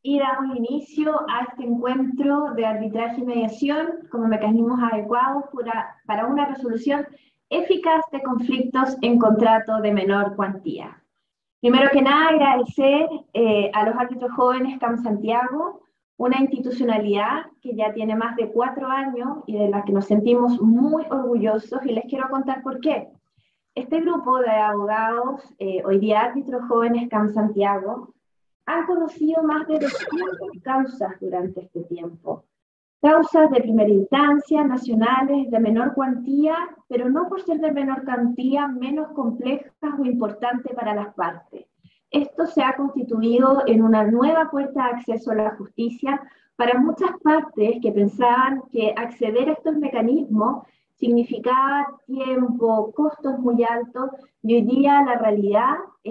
Y damos inicio a este encuentro de arbitraje y mediación como mecanismos adecuados para una resolución eficaz de conflictos en contrato de menor cuantía. Primero que nada, agradecer a los árbitros jóvenes CAM Santiago, una institucionalidad que ya tiene más de 4 años y de la que nos sentimos muy orgullosos, y les quiero contar por qué. Este grupo de abogados, hoy día árbitros jóvenes CAM Santiago, han conocido más de 200 causas durante este tiempo. Causas de primera instancia, nacionales, de menor cuantía, pero no por ser de menor cuantía, menos complejas o importantes para las partes. Esto se ha constituido en una nueva puerta de acceso a la justicia para muchas partes que pensaban que acceder a estos mecanismos significaba tiempo, costos muy altos, y hoy día la realidad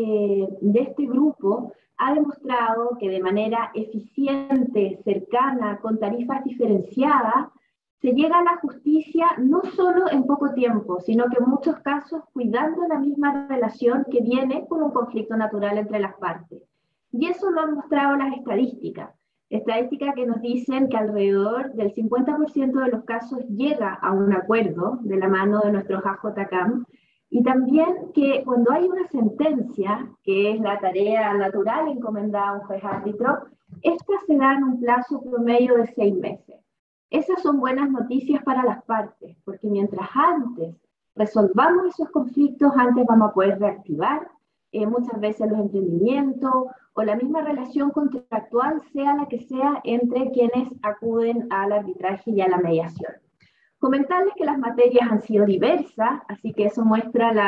de este grupo ha demostrado que de manera eficiente, cercana, con tarifas diferenciadas, se llega a la justicia no solo en poco tiempo, sino que en muchos casos cuidando la misma relación que viene con un conflicto natural entre las partes. Y eso lo han mostrado las estadísticas que nos dicen que alrededor del 50% de los casos llega a un acuerdo de la mano de nuestros AJCAM, y también que cuando hay una sentencia, que es la tarea natural encomendada a un juez árbitro, esta se da en un plazo promedio de 6 meses. Esas son buenas noticias para las partes, porque mientras antes resolvamos esos conflictos, antes vamos a poder reactivar muchas veces los emprendimientos o la misma relación contractual, sea la que sea, entre quienes acuden al arbitraje y a la mediación. Comentarles que las materias han sido diversas, así que eso muestra la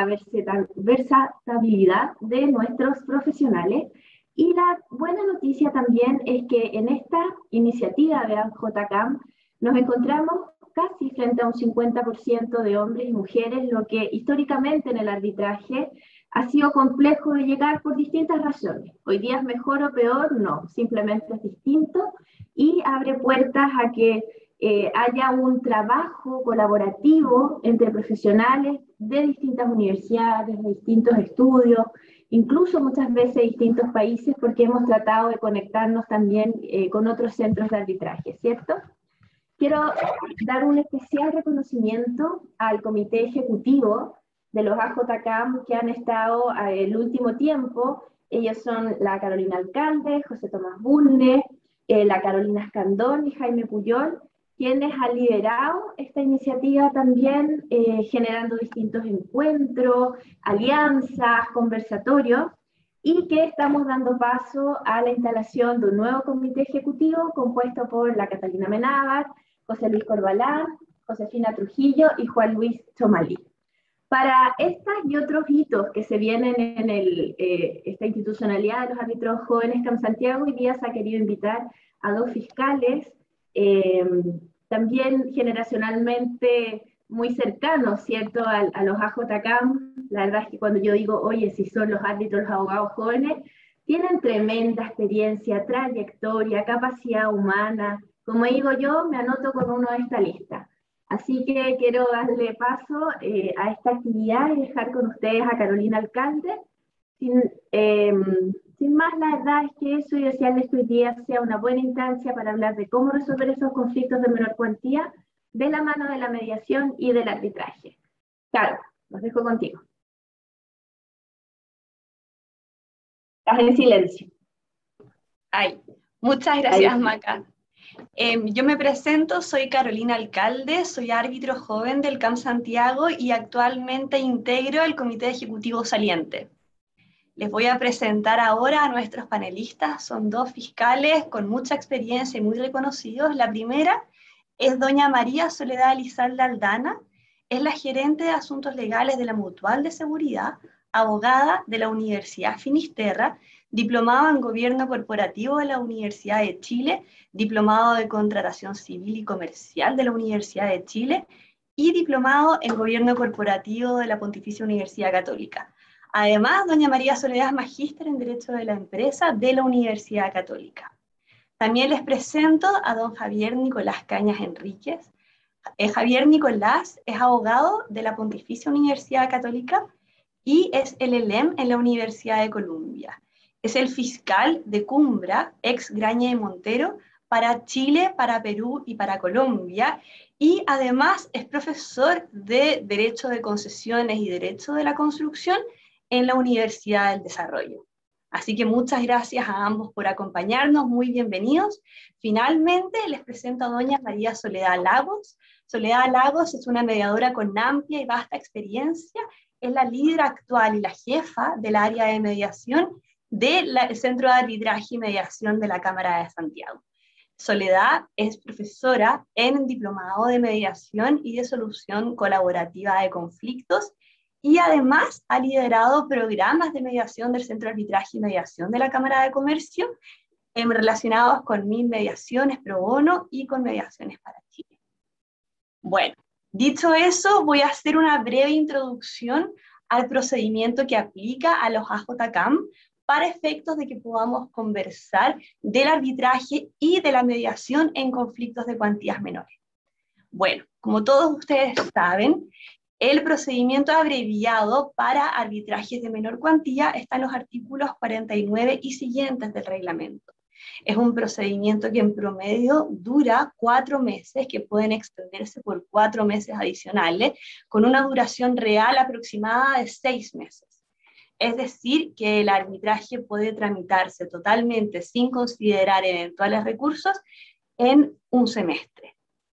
versatilidad de nuestros profesionales. Y la buena noticia también es que en esta iniciativa de AJCAM nos encontramos casi frente a un 50% de hombres y mujeres, lo que históricamente en el arbitraje ha sido complejo de llegar por distintas razones. Hoy día es mejor o peor, no, simplemente es distinto y abre puertas a que haya un trabajo colaborativo entre profesionales de distintas universidades, de distintos estudios, incluso muchas veces de distintos países, porque hemos tratado de conectarnos también con otros centros de arbitraje, ¿cierto? Quiero dar un especial reconocimiento al comité ejecutivo de los AJCAM que han estado el último tiempo. Ellos son la Carolina Alcalde, José Tomás Bulnes, la Carolina Escandón y Jaime Puyol, quienes han liderado esta iniciativa también, generando distintos encuentros, alianzas, conversatorios, y que estamos dando paso a la instalación de un nuevo comité ejecutivo compuesto por la Catalina Menábar, José Luis Corbalán, Josefina Trujillo y Juan Luis Chomalí. Para estas y otros hitos que se vienen en esta institucionalidad de los árbitros jóvenes CAM Santiago, hoy día se ha querido invitar a 2 fiscales, también generacionalmente muy cercanos, ¿cierto?, a los AJCAM. La verdad es que cuando yo digo, oye, si son los árbitros, los abogados jóvenes, tienen tremenda experiencia, trayectoria, capacidad humana. Como digo yo, me anoto con uno de esta lista. Así que quiero darle paso a esta actividad y dejar con ustedes a Carolina Alcalde. Sin más, la verdad es que eso, y desearles que hoy día sea una buena instancia para hablar de cómo resolver esos conflictos de menor cuantía de la mano de la mediación y del arbitraje. Claro, los dejo contigo. Estás en silencio. Ay, muchas gracias, Maca. Yo me presento, soy Carolina Alcalde, soy árbitro joven del CAM Santiago y actualmente integro el Comité Ejecutivo Saliente. Les voy a presentar ahora a nuestros panelistas. Son 2 fiscales con mucha experiencia y muy reconocidos. La primera es doña María Soledad Elizalde Aldana, es la gerente de Asuntos Legales de la Mutual de Seguridad, abogada de la Universidad Finisterra, diplomado en Gobierno Corporativo de la Universidad de Chile, diplomado de Contratación Civil y Comercial de la Universidad de Chile y diplomado en Gobierno Corporativo de la Pontificia Universidad Católica. Además, doña María Soledad es magíster en Derecho de la Empresa de la Universidad Católica. También les presento a don Javier Nicolás Cañas Enríquez. Javier Nicolás es abogado de la Pontificia Universidad Católica y es LLM en la Universidad de Columbia. Es el fiscal de Cumbra, ex Graña y Montero, para Chile, para Perú y para Colombia, y además es profesor de Derecho de Concesiones y Derecho de la Construcción en la Universidad del Desarrollo. Así que muchas gracias a ambos por acompañarnos, muy bienvenidos. Finalmente les presento a doña María Soledad Lagos. Soledad Lagos es una mediadora con amplia y vasta experiencia, es la líder actual y la jefa del área de mediación del Centro de Arbitraje y Mediación de la Cámara de Santiago. Soledad es profesora en Diplomado de Mediación y de Solución Colaborativa de Conflictos, y además ha liderado programas de mediación del Centro de Arbitraje y Mediación de la Cámara de Comercio relacionados con mediaciones pro bono y con mediaciones para Chile. Bueno, dicho eso, voy a hacer una breve introducción al procedimiento que aplica a los AJCAM para efectos de que podamos conversar del arbitraje y de la mediación en conflictos de cuantías menores. Bueno, como todos ustedes saben, el procedimiento abreviado para arbitrajes de menor cuantía está en los artículos 49 y siguientes del reglamento. Es un procedimiento que en promedio dura 4 meses, que pueden extenderse por 4 meses adicionales, con una duración real aproximada de 6 meses. Es decir, que el arbitraje puede tramitarse totalmente sin considerar eventuales recursos en un semestre.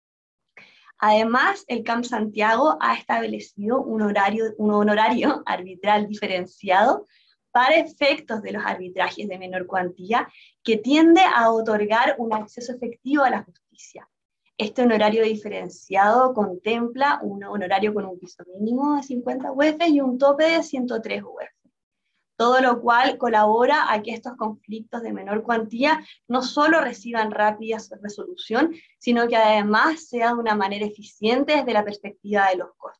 Además, el CAM Santiago ha establecido un honorario arbitral diferenciado para efectos de los arbitrajes de menor cuantía, que tiende a otorgar un acceso efectivo a la justicia. Este honorario diferenciado contempla un honorario con un piso mínimo de 50 UF y un tope de 103 UF. Todo lo cual colabora a que estos conflictos de menor cuantía no solo reciban rápida resolución, sino que además sea de una manera eficiente desde la perspectiva de los costos.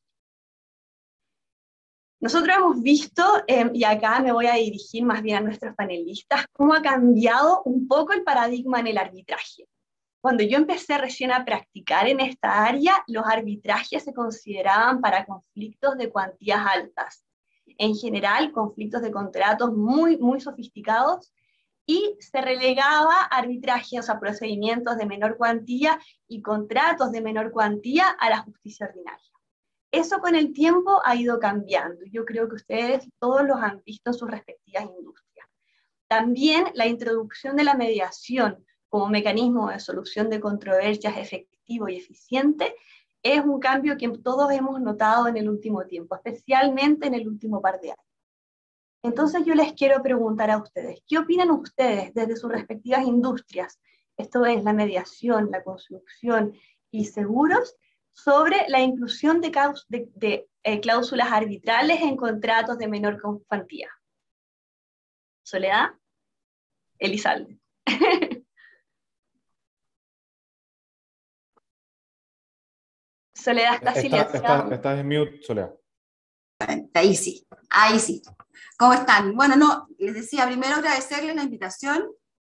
Nosotros hemos visto, y acá me voy a dirigir más bien a nuestros panelistas, cómo ha cambiado un poco el paradigma en el arbitraje. Cuando yo empecé recién a practicar en esta área, los arbitrajes se consideraban para conflictos de cuantías altas. En general, conflictos de contratos muy, muy sofisticados, y se relegaba arbitrajes, o sea, procedimientos de menor cuantía y contratos de menor cuantía a la justicia ordinaria. Eso con el tiempo ha ido cambiando. Yo creo que ustedes todos los han visto en sus respectivas industrias. También la introducción de la mediación como mecanismo de solución de controversias efectivo y eficiente es un cambio que todos hemos notado en el último tiempo, especialmente en el último par de años. Entonces yo les quiero preguntar a ustedes, ¿qué opinan ustedes desde sus respectivas industrias? Esto es la mediación, la construcción y seguros, sobre la inclusión de cláusulas arbitrales en contratos de menor cuantía. Soledad, Elizalde. Soledad, está silenciada. Estás en mute, Soledad. Ahí sí, ahí sí. ¿Cómo están? Bueno, no, les decía, primero agradecerles la invitación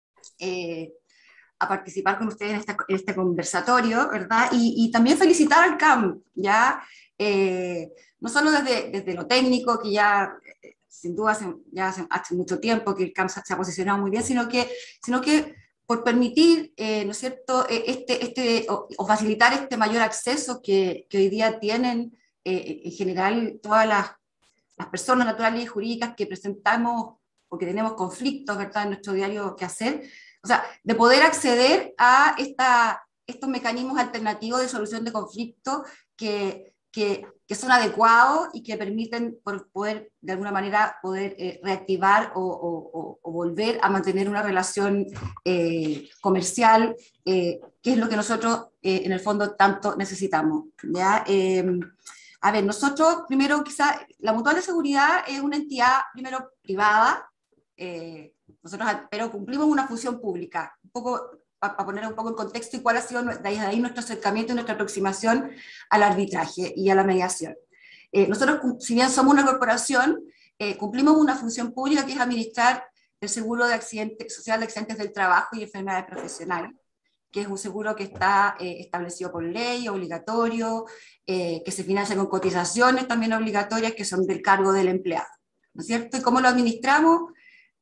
a participar con ustedes en este conversatorio, ¿verdad? Y también felicitar al CAM, ¿ya? No solo desde lo técnico, que ya sin duda hace mucho tiempo que el CAM se ha posicionado muy bien, sino que por permitir, ¿no es cierto?, o facilitar este mayor acceso que hoy día tienen en general todas las personas naturales y jurídicas que presentamos o que tenemos conflictos, ¿verdad?, en nuestro diario quehacer, o sea, de poder acceder a estos mecanismos alternativos de solución de conflictos que son adecuados y que permiten poder, de alguna manera, reactivar o volver a mantener una relación comercial, que es lo que nosotros, en el fondo, tanto necesitamos, ¿ya? A ver, nosotros, primero, quizá, la Mutual de Seguridad es una entidad, primero, privada, pero cumplimos una función pública, un poco para poner un poco en contexto y cuál ha sido de ahí nuestro acercamiento y nuestra aproximación al arbitraje y a la mediación. Nosotros, si bien somos una corporación, cumplimos una función pública que es administrar el seguro social de accidentes del trabajo y enfermedades profesionales, que es un seguro que está establecido por ley, obligatorio, que se financia con cotizaciones también obligatorias que son del cargo del empleado, ¿no es cierto? ¿Y cómo lo administramos?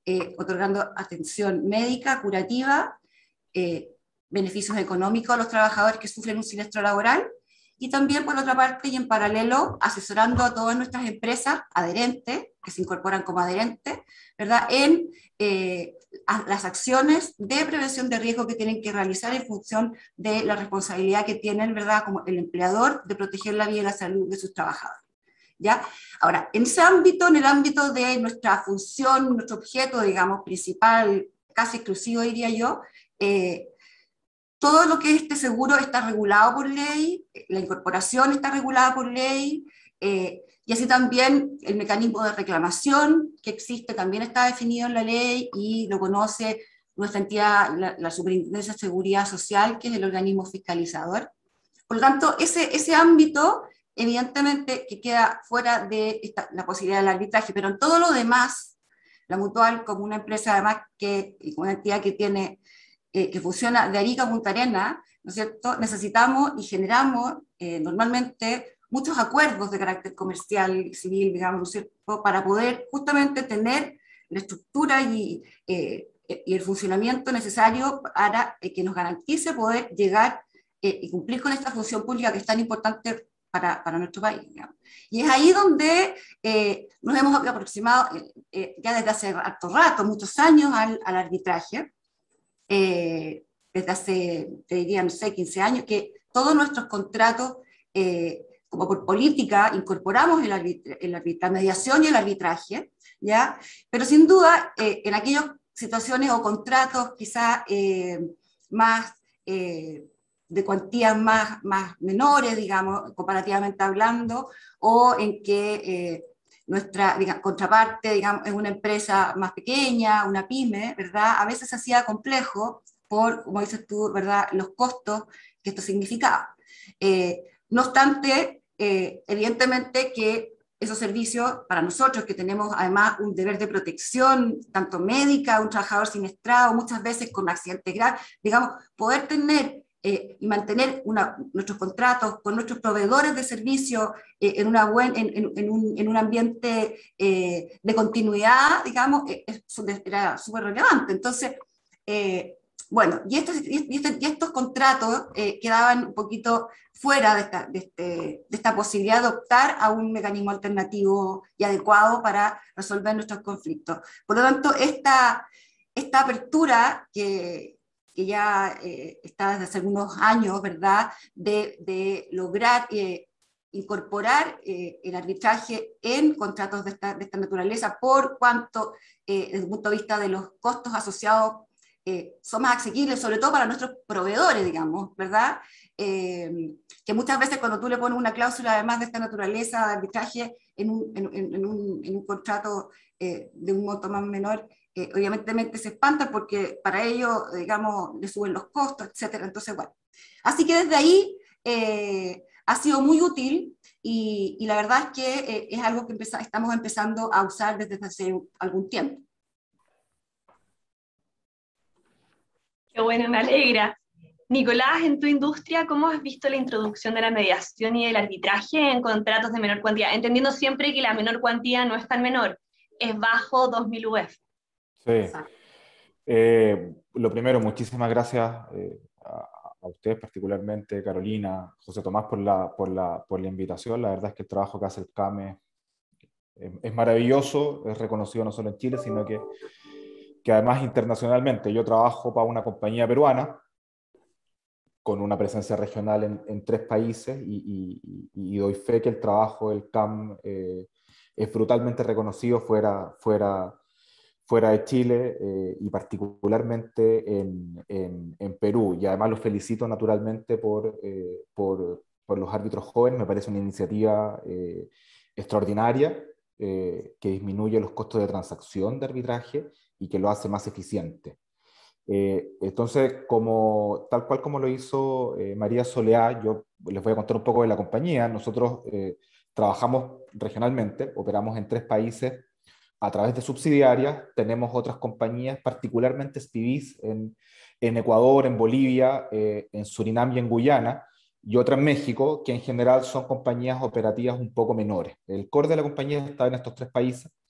otorgando atención médica, curativa, beneficios económicos a los trabajadores que sufren un siniestro laboral, y también, por otra parte, y en paralelo, asesorando a todas nuestras empresas adherentes, que se incorporan como adherentes, ¿verdad?, en las acciones de prevención de riesgo que tienen que realizar en función de la responsabilidad que tienen, ¿verdad?, como el empleador, de proteger la vida y la salud de sus trabajadores. ¿Ya? Ahora, en ese ámbito, en el ámbito de nuestra función, nuestro objeto, digamos, principal, casi exclusivo, diría yo, todo lo que es este seguro está regulado por ley, la incorporación está regulada por ley, y así también el mecanismo de reclamación que existe también está definido en la ley y lo conoce nuestra entidad, la Superintendencia de Seguridad Social, que es el organismo fiscalizador. Por lo tanto, ese ámbito, evidentemente, que queda fuera de la posibilidad del arbitraje, pero en todo lo demás, la Mutual, como una empresa además, una entidad que tiene que funciona de Arica a Punta Arenas, ¿no es cierto?, necesitamos y generamos normalmente muchos acuerdos de carácter comercial, civil, digamos, ¿no es cierto?, para poder justamente tener la estructura y el funcionamiento necesario para que nos garantice poder llegar y cumplir con esta función pública que es tan importante para nuestro país, digamos. Y es ahí donde nos hemos aproximado ya desde hace harto rato, muchos años, al arbitraje. Desde hace, te diría, no sé, 15 años, que todos nuestros contratos, como por política, incorporamos la mediación y el arbitraje, ¿ya? Pero sin duda, en aquellas situaciones o contratos quizá más de cuantías más menores, digamos, comparativamente hablando, o en que nuestra contraparte, digamos, es una empresa más pequeña, una pyme, ¿verdad? A veces se hacía complejo por, como dices tú, ¿verdad?, los costos que esto significaba. No obstante, evidentemente que esos servicios, para nosotros que tenemos además un deber de protección, tanto médica, un trabajador siniestrado, muchas veces con accidentes graves, digamos, poder tener y mantener nuestros contratos con nuestros proveedores de servicios en un ambiente de continuidad, digamos, era súper relevante. Entonces, bueno, y estos contratos quedaban un poquito fuera de esta posibilidad de optar a un mecanismo alternativo y adecuado para resolver nuestros conflictos. Por lo tanto, esta apertura que ya está desde hace algunos años, ¿verdad?, de lograr incorporar el arbitraje en contratos de esta naturaleza, por cuanto, desde el punto de vista de los costos asociados, son más asequibles, sobre todo para nuestros proveedores, digamos, ¿verdad? Que muchas veces cuando tú le pones una cláusula, además de esta naturaleza de arbitraje, en un contrato de un monto más menor, obviamente se espantan porque para ellos, digamos, le suben los costos, etcétera. Entonces, bueno, así que desde ahí ha sido muy útil y la verdad es que es algo que estamos empezando a usar desde hace algún tiempo. Qué bueno, me alegra. Nicolás, en tu industria, ¿cómo has visto la introducción de la mediación y del arbitraje en contratos de menor cuantía? Entendiendo siempre que la menor cuantía no es tan menor, es bajo 2.000 UF. Sí. Lo primero, muchísimas gracias a ustedes, particularmente Carolina, José Tomás, por la invitación. La verdad es que el trabajo que hace el CAME es maravilloso, es reconocido no solo en Chile, sino que además internacionalmente. Yo trabajo para una compañía peruana con una presencia regional en 3 países y doy fe que el trabajo del CAM es brutalmente reconocido fuera de Chile y particularmente en Perú. Y además los felicito naturalmente por los árbitros jóvenes. Me parece una iniciativa extraordinaria que disminuye los costos de transacción de arbitraje y que lo hace más eficiente. Entonces, tal cual como lo hizo María Soleá, yo les voy a contar un poco de la compañía. Nosotros trabajamos regionalmente, operamos en 3 países a través de subsidiarias. Tenemos otras compañías, particularmente SPVs en Ecuador, en Bolivia, en Surinam y en Guyana, y otra en México, que en general son compañías operativas un poco menores. El core de la compañía está en estos 3 países.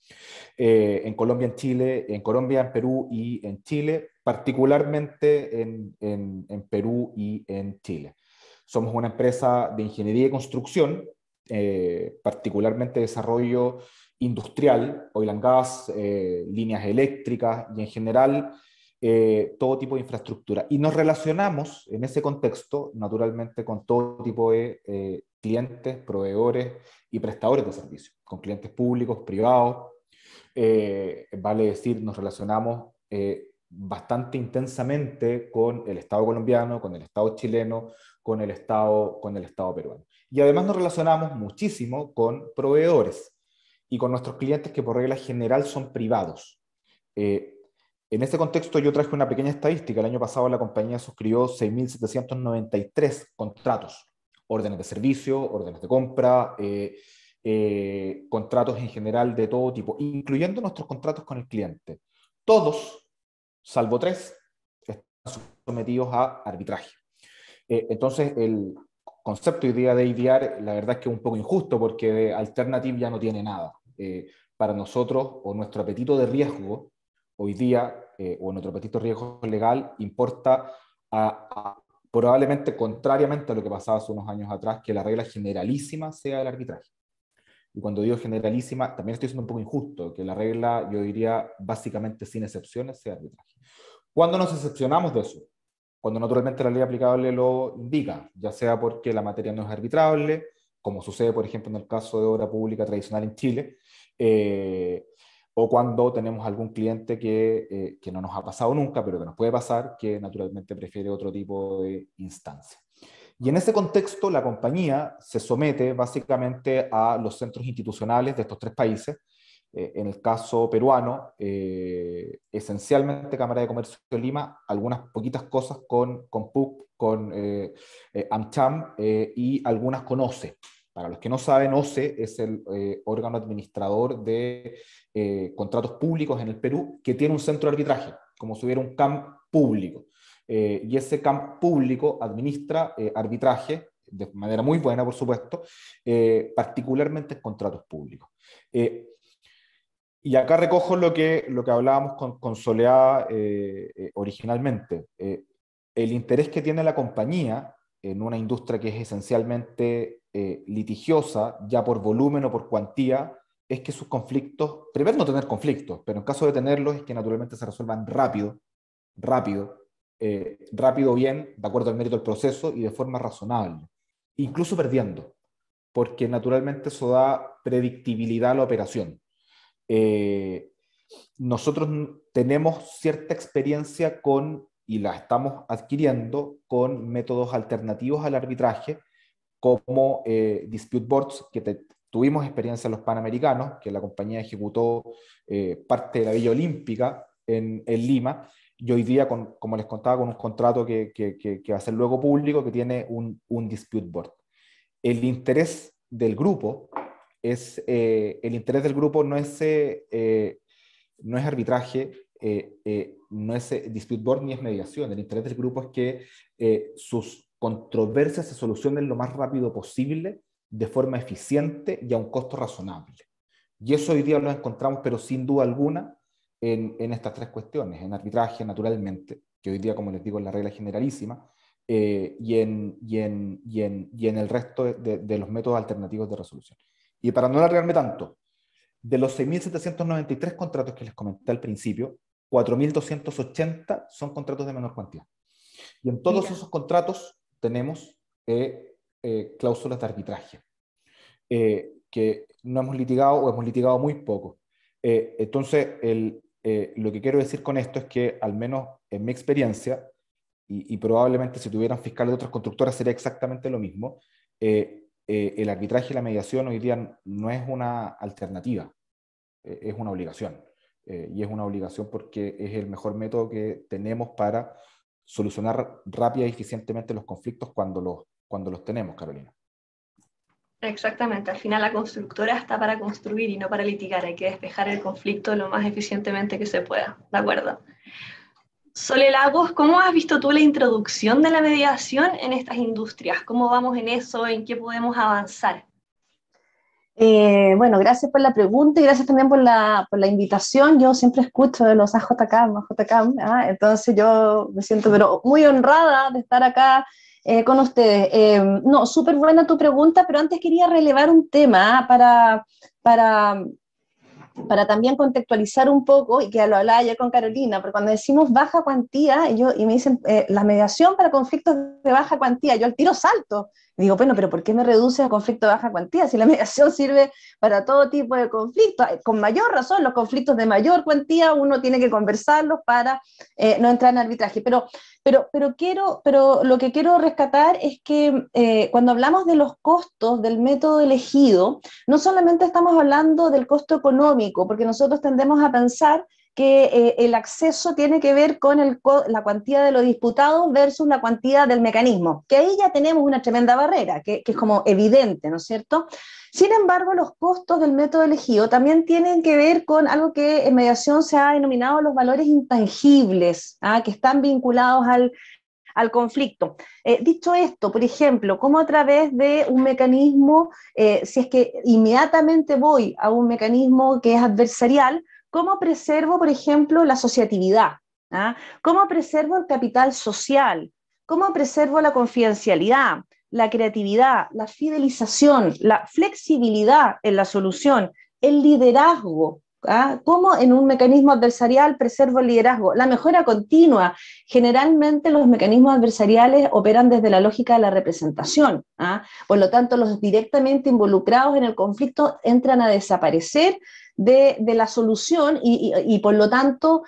En Colombia, en Chile, en Colombia, en Perú y en Chile, particularmente en Perú y en Chile. Somos una empresa de ingeniería y construcción, particularmente desarrollo industrial, oil and gas, líneas eléctricas y en general todo tipo de infraestructura. Y nos relacionamos en ese contexto, naturalmente, con todo tipo de clientes, proveedores y prestadores de servicios, con clientes públicos, privados. Vale decir, nos relacionamos bastante intensamente con el Estado colombiano, con el Estado chileno, con el Estado peruano. Y además nos relacionamos muchísimo con proveedores y con nuestros clientes que por regla general son privados. En este contexto yo traje una pequeña estadística. El año pasado la compañía suscribió 6.793 contratos, órdenes de servicio, órdenes de compra, contratos en general de todo tipo, incluyendo nuestros contratos con el cliente. Todos, salvo 3, están sometidos a arbitraje. Entonces, el concepto hoy día de ADR, la verdad es que es un poco injusto, porque de Alternative ya no tiene nada. Para nosotros, o nuestro apetito de riesgo, hoy día, o nuestro apetito de riesgo legal, importa probablemente contrariamente a lo que pasaba hace unos años atrás, que la regla generalísima sea el arbitraje. Y cuando digo generalísima, también estoy siendo un poco injusto, que la regla, yo diría, básicamente sin excepciones, sea arbitraje. ¿Cuándo nos excepcionamos de eso? Cuando naturalmente la ley aplicable lo indica, ya sea porque la materia no es arbitrable, como sucede, por ejemplo, en el caso de obra pública tradicional en Chile, o cuando tenemos algún cliente que no nos ha pasado nunca, pero que nos puede pasar, que naturalmente prefiere otro tipo de instancia. Y en ese contexto, la compañía se somete básicamente a los centros institucionales de estos 3 países. En el caso peruano, esencialmente Cámara de Comercio de Lima, algunas poquitas cosas con PUC, con AmCham y algunas con OCE. Para los que no saben, OCE es el órgano administrador de contratos públicos en el Perú, que tiene un centro de arbitraje, como si hubiera un CAM público. Y ese CAM público administra arbitraje, de manera muy buena, por supuesto, particularmente en contratos públicos. Y acá recojo lo que hablábamos con Soleá originalmente. El interés que tiene la compañía en una industria que es esencialmente litigiosa, ya por volumen o por cuantía, es que sus conflictos, primero no tener conflictos, pero en caso de tenerlos es que naturalmente se resuelvan rápido bien, de acuerdo al mérito del proceso y de forma razonable, incluso perdiendo, porque naturalmente eso da predictibilidad a la operación. Nosotros tenemos cierta experiencia y la estamos adquiriendo con métodos alternativos al arbitraje, como dispute boards, que tuvimos experiencia en los Panamericanos, que la compañía ejecutó parte de la Villa Olímpica en Lima, y hoy día, como les contaba, con un contrato que va a ser luego público, que tiene un dispute board. El interés del grupo no es arbitraje, no es dispute board ni es mediación. El interés del grupo es que sus controversias se solucionen lo más rápido posible, de forma eficiente y a un costo razonable. Y eso hoy día lo encontramos, pero sin duda alguna, en estas 3 cuestiones: en arbitraje, naturalmente, que hoy día, como les digo, es la regla generalísima, y en el resto de los métodos alternativos de resolución. Y para no alargarme tanto, de los 6.793 contratos que les comenté al principio, 4.280 son contratos de menor cuantía. Y en todos esos contratos tenemos cláusulas de arbitraje, que no hemos litigado o hemos litigado muy poco. Entonces, lo que quiero decir con esto es que, al menos en mi experiencia, y probablemente si tuvieran fiscales de otras constructoras sería exactamente lo mismo, el arbitraje y la mediación hoy día no es una alternativa, es una obligación. Y es una obligación porque es el mejor método que tenemos para solucionar rápida y eficientemente los conflictos cuando los tenemos, Carolina. Exactamente, al final la constructora está para construir y no para litigar. Hay que despejar el conflicto lo más eficientemente que se pueda, ¿de acuerdo? Sole Lagos, ¿cómo has visto tú la introducción de la mediación en estas industrias? ¿Cómo vamos en eso? ¿En qué podemos avanzar? Bueno, gracias por la pregunta y gracias también por la invitación. Yo siempre escucho de los AJCAM, ¿ah? Entonces yo me siento pero muy honrada de estar acá con ustedes. No, súper buena tu pregunta, pero antes quería relevar un tema para, para también contextualizar un poco, y que lo hablaba ayer con Carolina, porque cuando decimos baja cuantía, y me dicen, la mediación para conflictos de baja cuantía, yo al tiro salto, y digo, bueno, pero ¿por qué me reduce a conflicto de baja cuantía? Si la mediación sirve para todo tipo de conflictos, con mayor razón, los conflictos de mayor cuantía, uno tiene que conversarlos para no entrar en arbitraje, pero lo que quiero rescatar es que cuando hablamos de los costos del método elegido, no solamente estamos hablando del costo económico, porque nosotros tendemos a pensar que el acceso tiene que ver con la cuantía de los disputados versus la cuantía del mecanismo, que ahí ya tenemos una tremenda barrera, que es como evidente, ¿no es cierto? Sin embargo, los costos del método elegido también tienen que ver con algo que en mediación se ha denominado los valores intangibles, ¿ah? Que están vinculados al conflicto. Dicho esto, por ejemplo, cómo a través de un mecanismo, si es que inmediatamente voy a un mecanismo que es adversarial, cómo preservo, por ejemplo, la asociatividad, ¿ah? Cómo preservo el capital social, cómo preservo la confidencialidad, la creatividad, la fidelización, la flexibilidad en la solución, el liderazgo, ¿ah? Cómo en un mecanismo adversarial preservo el liderazgo, la mejora continua. Generalmente los mecanismos adversariales operan desde la lógica de la representación, ¿ah? Por lo tanto, los directamente involucrados en el conflicto entran a desaparecer de la solución y por lo tanto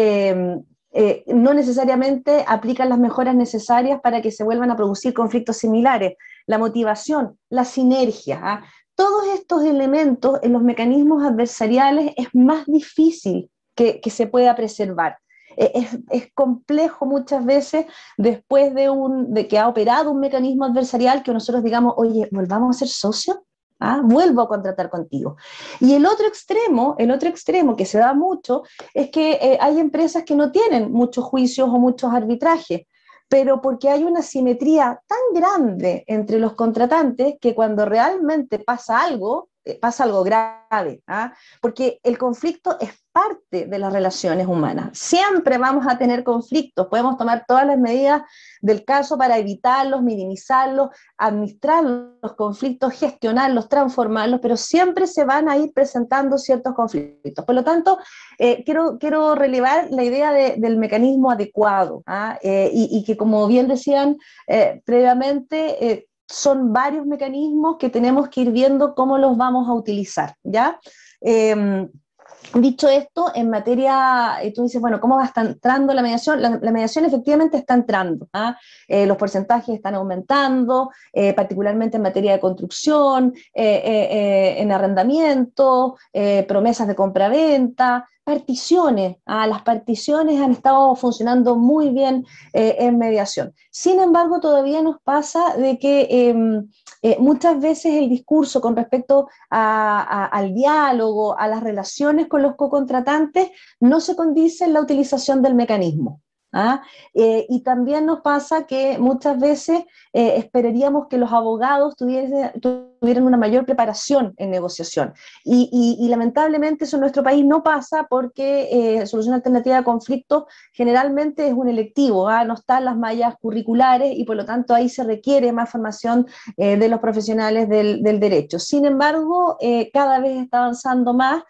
no necesariamente aplican las mejoras necesarias para que se vuelvan a producir conflictos similares. La motivación, la sinergia, ¿ah? Todos estos elementos en los mecanismos adversariales es más difícil que se pueda preservar. Es complejo muchas veces después de que ha operado un mecanismo adversarial que nosotros digamos, oye, volvamos a ser socios. ¿Ah? Vuelvo a contratar contigo. Y el otro extremo que se da mucho es que hay empresas que no tienen muchos juicios o muchos arbitrajes, pero porque hay una simetría tan grande entre los contratantes que cuando realmente pasa algo grave, ¿ah? Porque el conflicto es parte de las relaciones humanas. Siempre vamos a tener conflictos, podemos tomar todas las medidas del caso para evitarlos, minimizarlos, administrar los conflictos, gestionarlos, transformarlos, pero siempre se van a ir presentando ciertos conflictos. Por lo tanto, quiero relevar la idea del mecanismo adecuado, ¿ah? Y que, como bien decían previamente, son varios mecanismos que tenemos que ir viendo cómo los vamos a utilizar, ¿ya? Dicho esto, en materia, tú dices, bueno, ¿cómo va entrando la mediación? La mediación efectivamente está entrando, ¿ah? Los porcentajes están aumentando, particularmente en materia de construcción, en arrendamiento, promesas de compra-venta, particiones. Las particiones han estado funcionando muy bien en mediación. Sin embargo, todavía nos pasa de que muchas veces el discurso con respecto al diálogo, a las relaciones con los cocontratantes, no se condice en la utilización del mecanismo. ¿Ah? Y también nos pasa que muchas veces esperaríamos que los abogados tuvieran una mayor preparación en negociación y lamentablemente eso en nuestro país no pasa porque solución alternativa de conflictos generalmente es un electivo, ¿ah? No están las mallas curriculares y por lo tanto ahí se requiere más formación de los profesionales del derecho. Sin embargo, cada vez está avanzando más,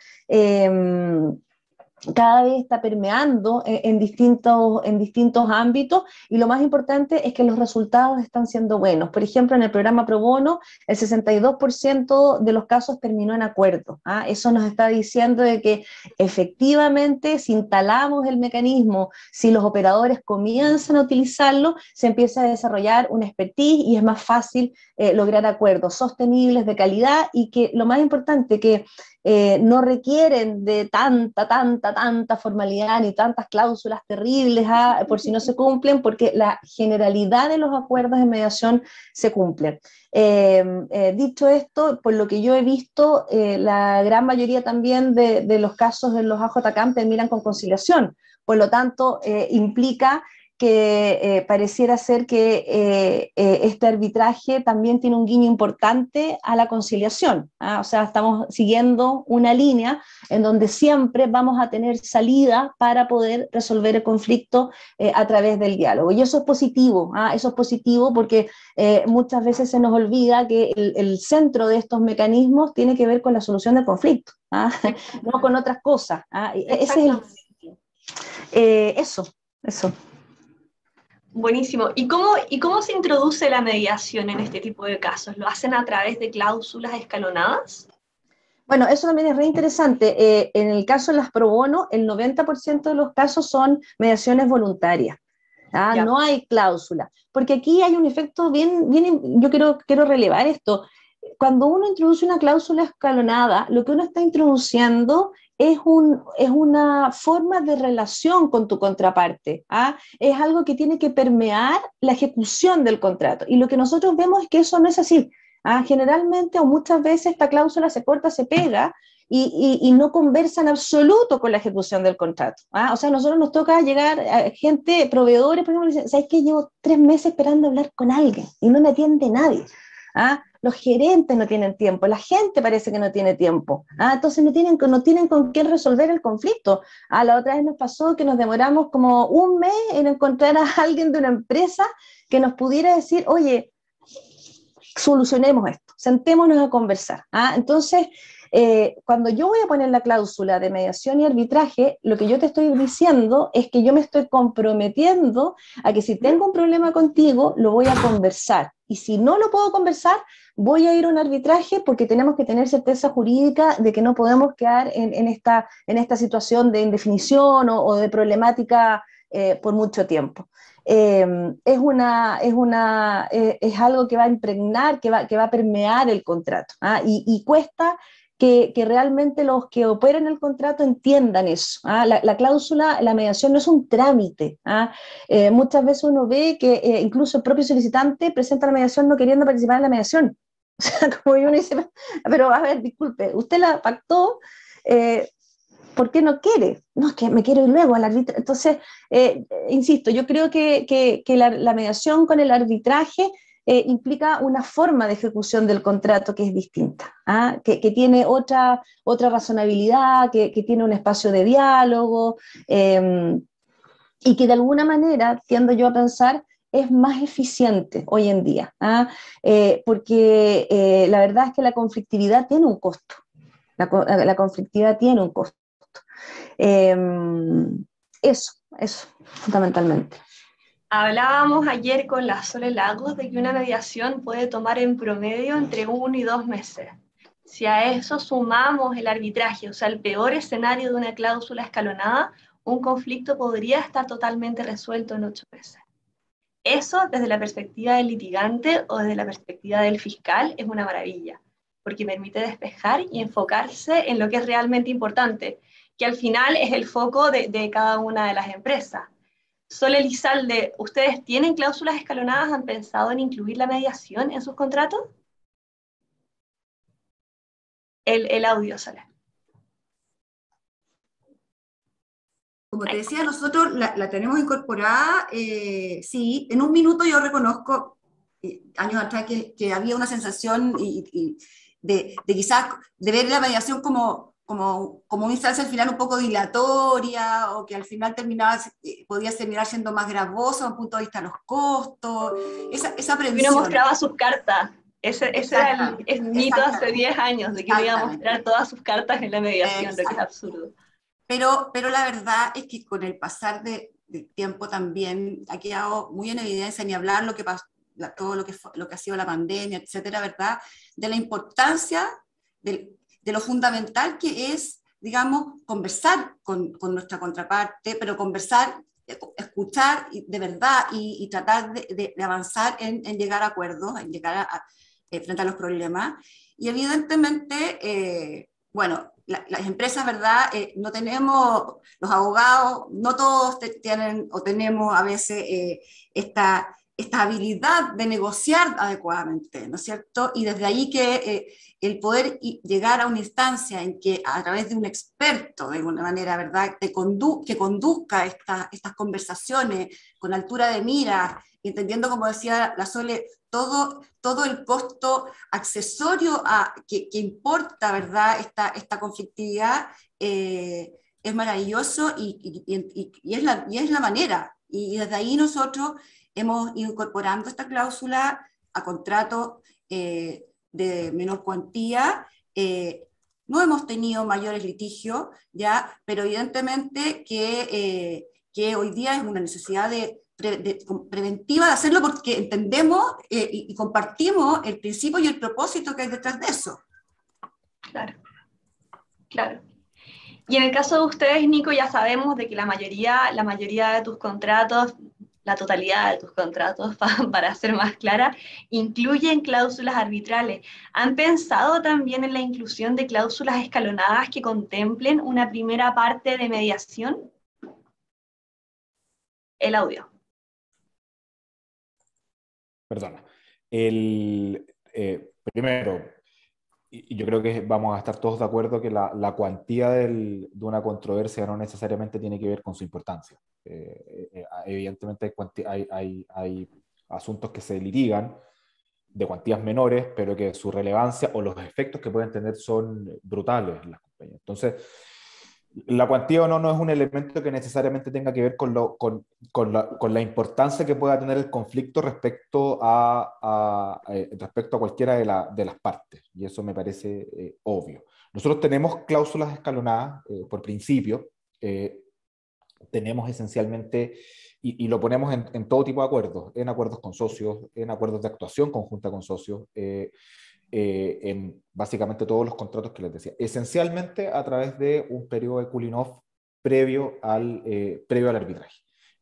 cada vez está permeando en distintos ámbitos y lo más importante es que los resultados están siendo buenos. Por ejemplo, en el programa Pro Bono, el 62% de los casos terminó en acuerdo. ¿Ah? Eso nos está diciendo de que efectivamente si instalamos el mecanismo, si los operadores comienzan a utilizarlo, se empieza a desarrollar una expertise y es más fácil lograr acuerdos sostenibles, de calidad y que lo más importante que no requieren de tanta formalidad ni tantas cláusulas terribles por si no se cumplen, porque la generalidad de los acuerdos de mediación se cumplen. Dicho esto, por lo que yo he visto, la gran mayoría también de los casos en los AJCAM terminan con conciliación, por lo tanto implica que pareciera ser que este arbitraje también tiene un guiño importante a la conciliación, ¿ah? O sea, estamos siguiendo una línea en donde siempre vamos a tener salida para poder resolver el conflicto a través del diálogo. Y eso es positivo, ¿ah? Eso es positivo porque muchas veces se nos olvida que el centro de estos mecanismos tiene que ver con la solución del conflicto, ¿ah? No con otras cosas, ¿ah? Ese es eso. Buenísimo. ¿Y cómo se introduce la mediación en este tipo de casos? ¿Lo hacen a través de cláusulas escalonadas? Bueno, eso también es re interesante. En el caso de las pro bono, el 90% de los casos son mediaciones voluntarias. ¿Ah? No hay cláusula, porque aquí hay un efecto bien yo quiero relevar esto. Cuando uno introduce una cláusula escalonada, lo que uno está introduciendo es una forma de relación con tu contraparte, ¿ah? Es algo que tiene que permear la ejecución del contrato, y lo que nosotros vemos es que eso no es así, ¿ah? Generalmente o muchas veces esta cláusula se corta, se pega, y no conversa en absoluto con la ejecución del contrato, ¿ah? O sea, a nosotros nos toca llegar a gente, proveedores, por ejemplo, dicen, ¿sabes qué? Llevo 3 meses esperando hablar con alguien y no me atiende nadie, ¿ah? Los gerentes no tienen tiempo, la gente parece que no tiene tiempo, ¿ah? Entonces no tienen con quién resolver el conflicto. La otra vez nos pasó que nos demoramos como un mes en encontrar a alguien de una empresa que nos pudiera decir, oye, solucionemos esto, sentémonos a conversar, ¿ah? Entonces, cuando yo voy a poner la cláusula de mediación y arbitraje, lo que yo te estoy diciendo es que yo me estoy comprometiendo a que si tengo un problema contigo, lo voy a conversar. Y si no lo puedo conversar, voy a ir a un arbitraje porque tenemos que tener certeza jurídica de que no podemos quedar en esta situación de indefinición o de problemática por mucho tiempo. Es algo que va a impregnar, que va a permear el contrato, ¿ah? Y cuesta que realmente los que operan el contrato entiendan eso, ¿ah? La cláusula, la mediación no es un trámite, ¿ah? Muchas veces uno ve que incluso el propio solicitante presenta la mediación no queriendo participar en la mediación. O sea, como uno dice, pero a ver, disculpe, usted la pactó, ¿por qué no quiere? No, es que me quiero ir luego al arbitraje. Entonces, insisto, yo creo que la mediación con el arbitraje implica una forma de ejecución del contrato que es distinta, ¿ah? Que tiene otra razonabilidad, que tiene un espacio de diálogo, y que de alguna manera, tiendo yo a pensar, es más eficiente hoy en día, ¿ah? Porque la verdad es que la conflictividad tiene un costo. La conflictividad tiene un costo. Eso, fundamentalmente. Hablábamos ayer con la Sole Lagos de que una mediación puede tomar en promedio entre 1 y 2 meses. Si a eso sumamos el arbitraje, o sea, el peor escenario de una cláusula escalonada, un conflicto podría estar totalmente resuelto en 8 meses. Eso, desde la perspectiva del litigante o desde la perspectiva del fiscal, es una maravilla, porque permite despejar y enfocarse en lo que es realmente importante, que al final es el foco de cada una de las empresas. Sole Lizalde, ¿ustedes tienen cláusulas escalonadas? ¿Han pensado en incluir la mediación en sus contratos? El audio, Sole. Como te decía, nosotros la tenemos incorporada, sí, en un minuto yo reconozco, años atrás, que había una sensación de quizás de ver la mediación como una instancia al final un poco dilatoria, o que al final podía terminar siendo más gravosa desde un punto de vista de los costos, esa previsión. Uno mostraba sus cartas, ese era el mito hace 10 años, de que uno iba a mostrar todas sus cartas en la mediación, lo que es absurdo. Pero la verdad es que con el pasar del tiempo también ha quedado muy en evidencia, ni hablar lo que pasó, todo lo que ha sido la pandemia, etcétera, ¿verdad? De la importancia de lo fundamental que es, digamos, conversar con nuestra contraparte, pero conversar, escuchar de verdad y tratar de avanzar en llegar a acuerdos, en llegar frente a los problemas. Y evidentemente, bueno, las empresas, ¿verdad? No tenemos, los abogados, no todos tienen o tenemos a veces esta habilidad de negociar adecuadamente, ¿no es cierto? Y desde ahí que el poder llegar a una instancia en que a través de un experto, de alguna manera, ¿verdad?, que conduzca estas conversaciones con altura de mira, entendiendo, como decía la Sole, todo el costo accesorio que importa, ¿verdad?, esta conflictividad, es maravilloso y es la manera. Y desde ahí nosotros hemos ido incorporando esta cláusula a contratos de menor cuantía. No hemos tenido mayores litigios, ¿ya? Pero evidentemente que hoy día es una necesidad preventiva de hacerlo porque entendemos y compartimos el principio y el propósito que hay detrás de eso. Claro, claro. Y en el caso de ustedes, Nico, ya sabemos de que la mayoría de tus contratos, la totalidad de tus contratos, para ser más clara, incluyen cláusulas arbitrales. ¿Han pensado también en la inclusión de cláusulas escalonadas que contemplen una primera parte de mediación? El audio. Perdona. Primero, y yo creo que vamos a estar todos de acuerdo que la cuantía de una controversia no necesariamente tiene que ver con su importancia. Evidentemente hay asuntos que se litigan de cuantías menores, pero que su relevancia o los efectos que pueden tener son brutales en las compañías. Entonces, la cuantía o no es un elemento que necesariamente tenga que ver con la importancia que pueda tener el conflicto respecto a cualquiera de las partes, y eso me parece obvio. Nosotros tenemos cláusulas escalonadas por principio, tenemos esencialmente, y lo ponemos en todo tipo de acuerdos, en acuerdos con socios, en acuerdos de actuación conjunta con socios, en básicamente todos los contratos que les decía, esencialmente a través de un periodo de cooling off previo al arbitraje,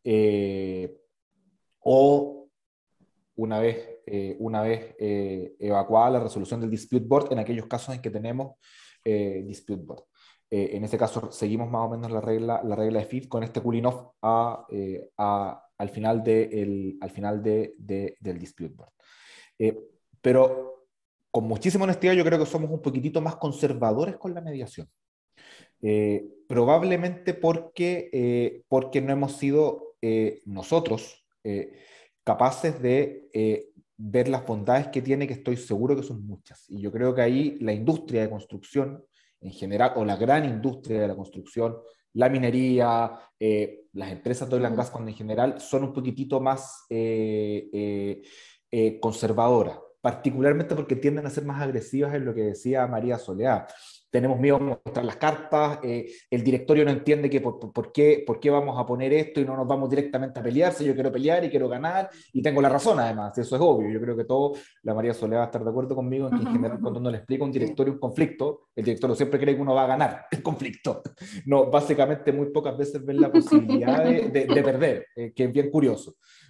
o una vez evacuada la resolución del dispute board en aquellos casos en que tenemos dispute board. En ese caso seguimos más o menos la regla de FIT con este cooling off al final del dispute board. Pero con muchísima honestidad yo creo que somos un poquitito más conservadores con la mediación. Probablemente porque no hemos sido nosotros capaces de ver las bondades que tiene, que estoy seguro que son muchas. Y yo creo que ahí la industria de construcción en general, o la gran industria de la construcción, la minería, las empresas de oil and gas en general, son un poquitito más conservadoras, particularmente porque tienden a ser más agresivas en lo que decía María Soledad. Tenemos miedo a mostrar las cartas, el directorio no entiende que por qué vamos a poner esto y no nos vamos directamente a pelear, si yo quiero pelear y quiero ganar y tengo la razón además, eso es obvio. Yo creo que la María Soledad va a estar de acuerdo conmigo en que en general cuando uno le explica a un directorio un conflicto, el directorio siempre cree que uno va a ganar el conflicto. No, básicamente muy pocas veces ven la posibilidad de perder, que es bien curioso.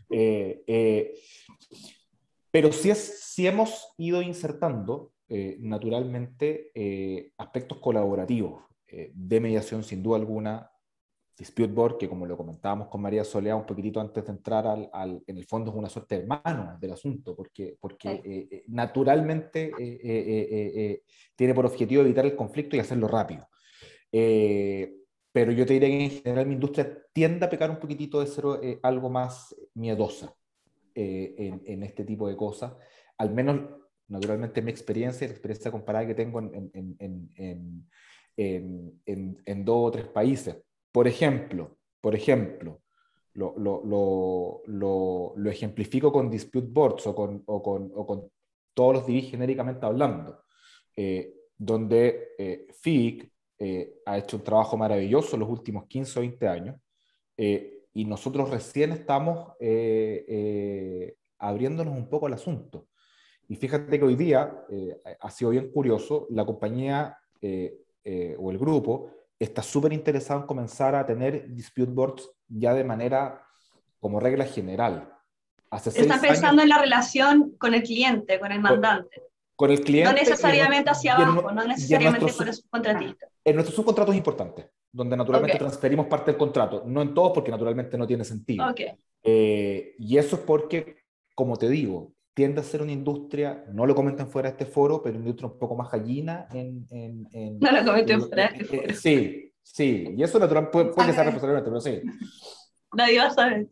Pero sí hemos ido insertando naturalmente aspectos colaborativos de mediación, sin duda alguna. Dispute board, que como lo comentábamos con María Soledad un poquitito antes de entrar en el fondo es una suerte de mano del asunto, porque naturalmente tiene por objetivo evitar el conflicto y hacerlo rápido. Pero yo te diría que en general mi industria tiende a pecar un poquitito de ser algo más miedosa en este tipo de cosas, al menos naturalmente mi experiencia, la experiencia comparada que tengo en 2 o 3 países. Por ejemplo, lo ejemplifico con dispute boards o con todos los DB genéricamente hablando, donde FIC ha hecho un trabajo maravilloso en los últimos 15 o 20 años, y nosotros recién estamos abriéndonos un poco al asunto. Y fíjate que hoy día ha sido bien curioso, la compañía o el grupo está súper interesado en comenzar a tener dispute boards ya de manera como regla general. Están pensando en la relación con el cliente, con el mandante. Con el cliente. No necesariamente hacia abajo, no necesariamente con el subcontratista. En nuestros subcontratos importantes, donde naturalmente transferimos parte del contrato. No en todos, porque naturalmente no tiene sentido. Y eso es porque como te digo, tiende a ser una industria, no lo comentan fuera de este foro, pero una industria un poco más gallina No lo comenten fuera de este foro. Sí, sí, y eso natural puede que sea responsable, pero sí. Nadie va a saber.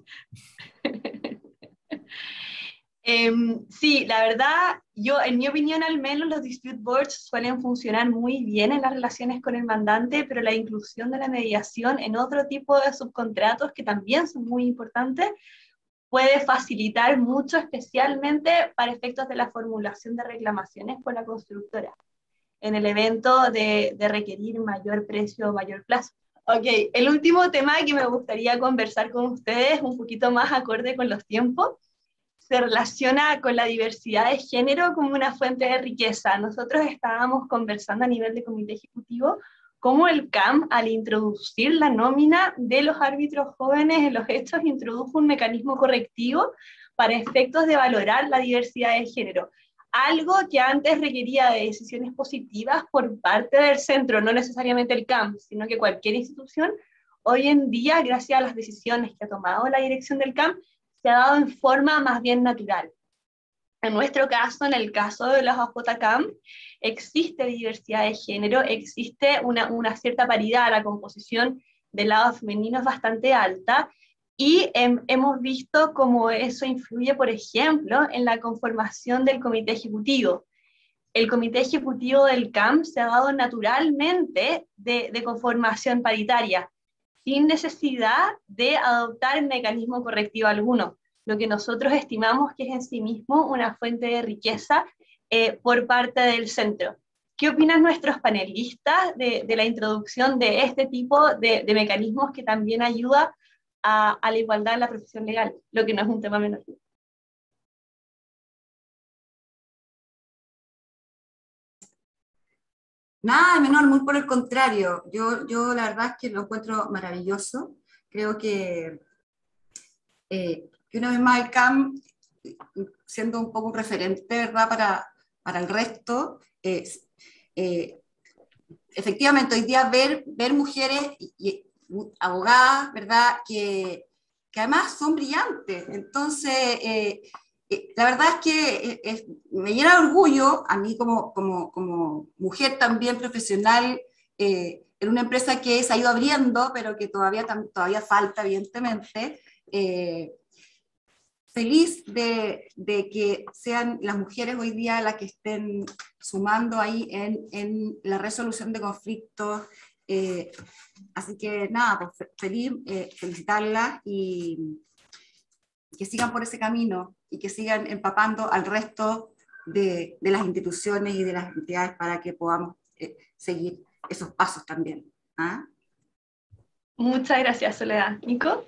Sí, la verdad, en mi opinión al menos, los dispute boards suelen funcionar muy bien en las relaciones con el mandante, pero la inclusión de la mediación en otro tipo de subcontratos, que también son muy importantes, puede facilitar mucho, especialmente para efectos de la formulación de reclamaciones por la constructora, en el evento de requerir mayor precio o mayor plazo. Ok, el último tema que me gustaría conversar con ustedes, un poquito más acorde con los tiempos, se relaciona con la diversidad de género como una fuente de riqueza. Nosotros estábamos conversando a nivel de comité ejecutivo cómo el CAM, al introducir la nómina de los árbitros jóvenes en los hechos, introdujo un mecanismo correctivo para efectos de valorar la diversidad de género. Algo que antes requería de decisiones positivas por parte del centro, no necesariamente el CAM, sino que cualquier institución. Hoy en día, gracias a las decisiones que ha tomado la dirección del CAM, se ha dado en forma más bien natural. En nuestro caso, en el caso de los AJCAM, existe diversidad de género, existe una cierta paridad, la composición del lado femenino es bastante alta, y hemos visto cómo eso influye, por ejemplo, en la conformación del comité ejecutivo. El comité ejecutivo del CAM se ha dado naturalmente de conformación paritaria, sin necesidad de adoptar mecanismo correctivo alguno, lo que nosotros estimamos que es en sí mismo una fuente de riqueza por parte del centro. ¿Qué opinan nuestros panelistas de la introducción de este tipo de mecanismos que también ayuda a la igualdad en la profesión legal, lo que no es un tema menor? Nada de menor, muy por el contrario. Yo la verdad es que lo encuentro maravilloso. Creo que una vez más el CAM, siendo un poco un referente, ¿verdad?, para el resto, efectivamente hoy día ver mujeres y abogadas, ¿verdad?, que además son brillantes. Entonces, la verdad es que me llena de orgullo, a mí como mujer también profesional, en una empresa que se ha ido abriendo, pero que todavía falta, evidentemente. Feliz de que sean las mujeres hoy día las que estén sumando ahí en la resolución de conflictos. Así que nada, pues feliz, felicitarlas y que sigan por ese camino y que sigan empapando al resto de las instituciones y de las entidades para que podamos seguir esos pasos también. ¿Ah? Muchas gracias, Soledad. ¿Nico?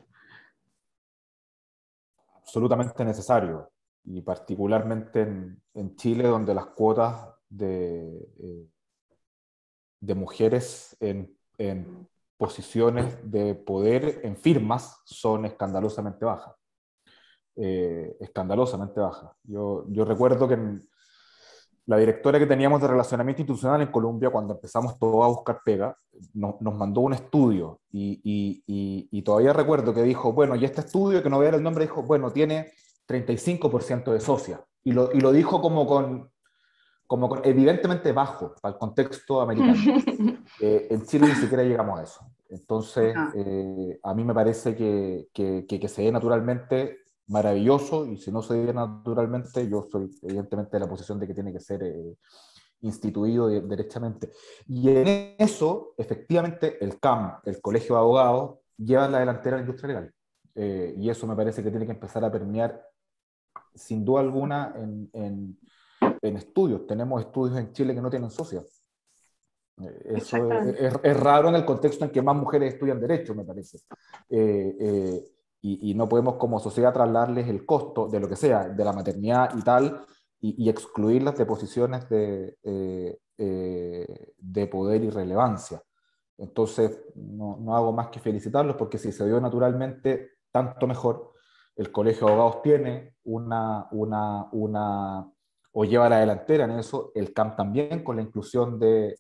Absolutamente necesario, y particularmente en Chile, donde las cuotas de mujeres en posiciones de poder en firmas son escandalosamente bajas. Escandalosamente bajas. Yo recuerdo que la directora que teníamos de relacionamiento institucional en Colombia, cuando empezamos todos a buscar pega, nos mandó un estudio y todavía recuerdo que dijo, bueno, y este estudio, que no voy a dar el nombre, dijo, bueno, tiene 35% de socias, y lo dijo como con evidentemente bajo para el contexto americano. En Chile ni siquiera llegamos a eso. Entonces, a mí me parece que se dé naturalmente, maravilloso, y si no se dé naturalmente, yo soy evidentemente de la posición de que tiene que ser instituido derechamente. Y en eso, efectivamente, el CAM, el Colegio de Abogados, lleva la delantera a la industria legal. Y eso me parece que tiene que empezar a permear, sin duda alguna, en estudios. Tenemos estudios en Chile que no tienen socias. Eso es raro en el contexto en que más mujeres estudian Derecho, me parece. Y no podemos como sociedad trasladarles el costo de lo que sea, de la maternidad y tal, y excluirlas de posiciones de poder y relevancia. Entonces, no hago más que felicitarlos, porque si se dio naturalmente, tanto mejor. El Colegio de Abogados tiene o lleva la delantera en eso, el CAM también, con la inclusión de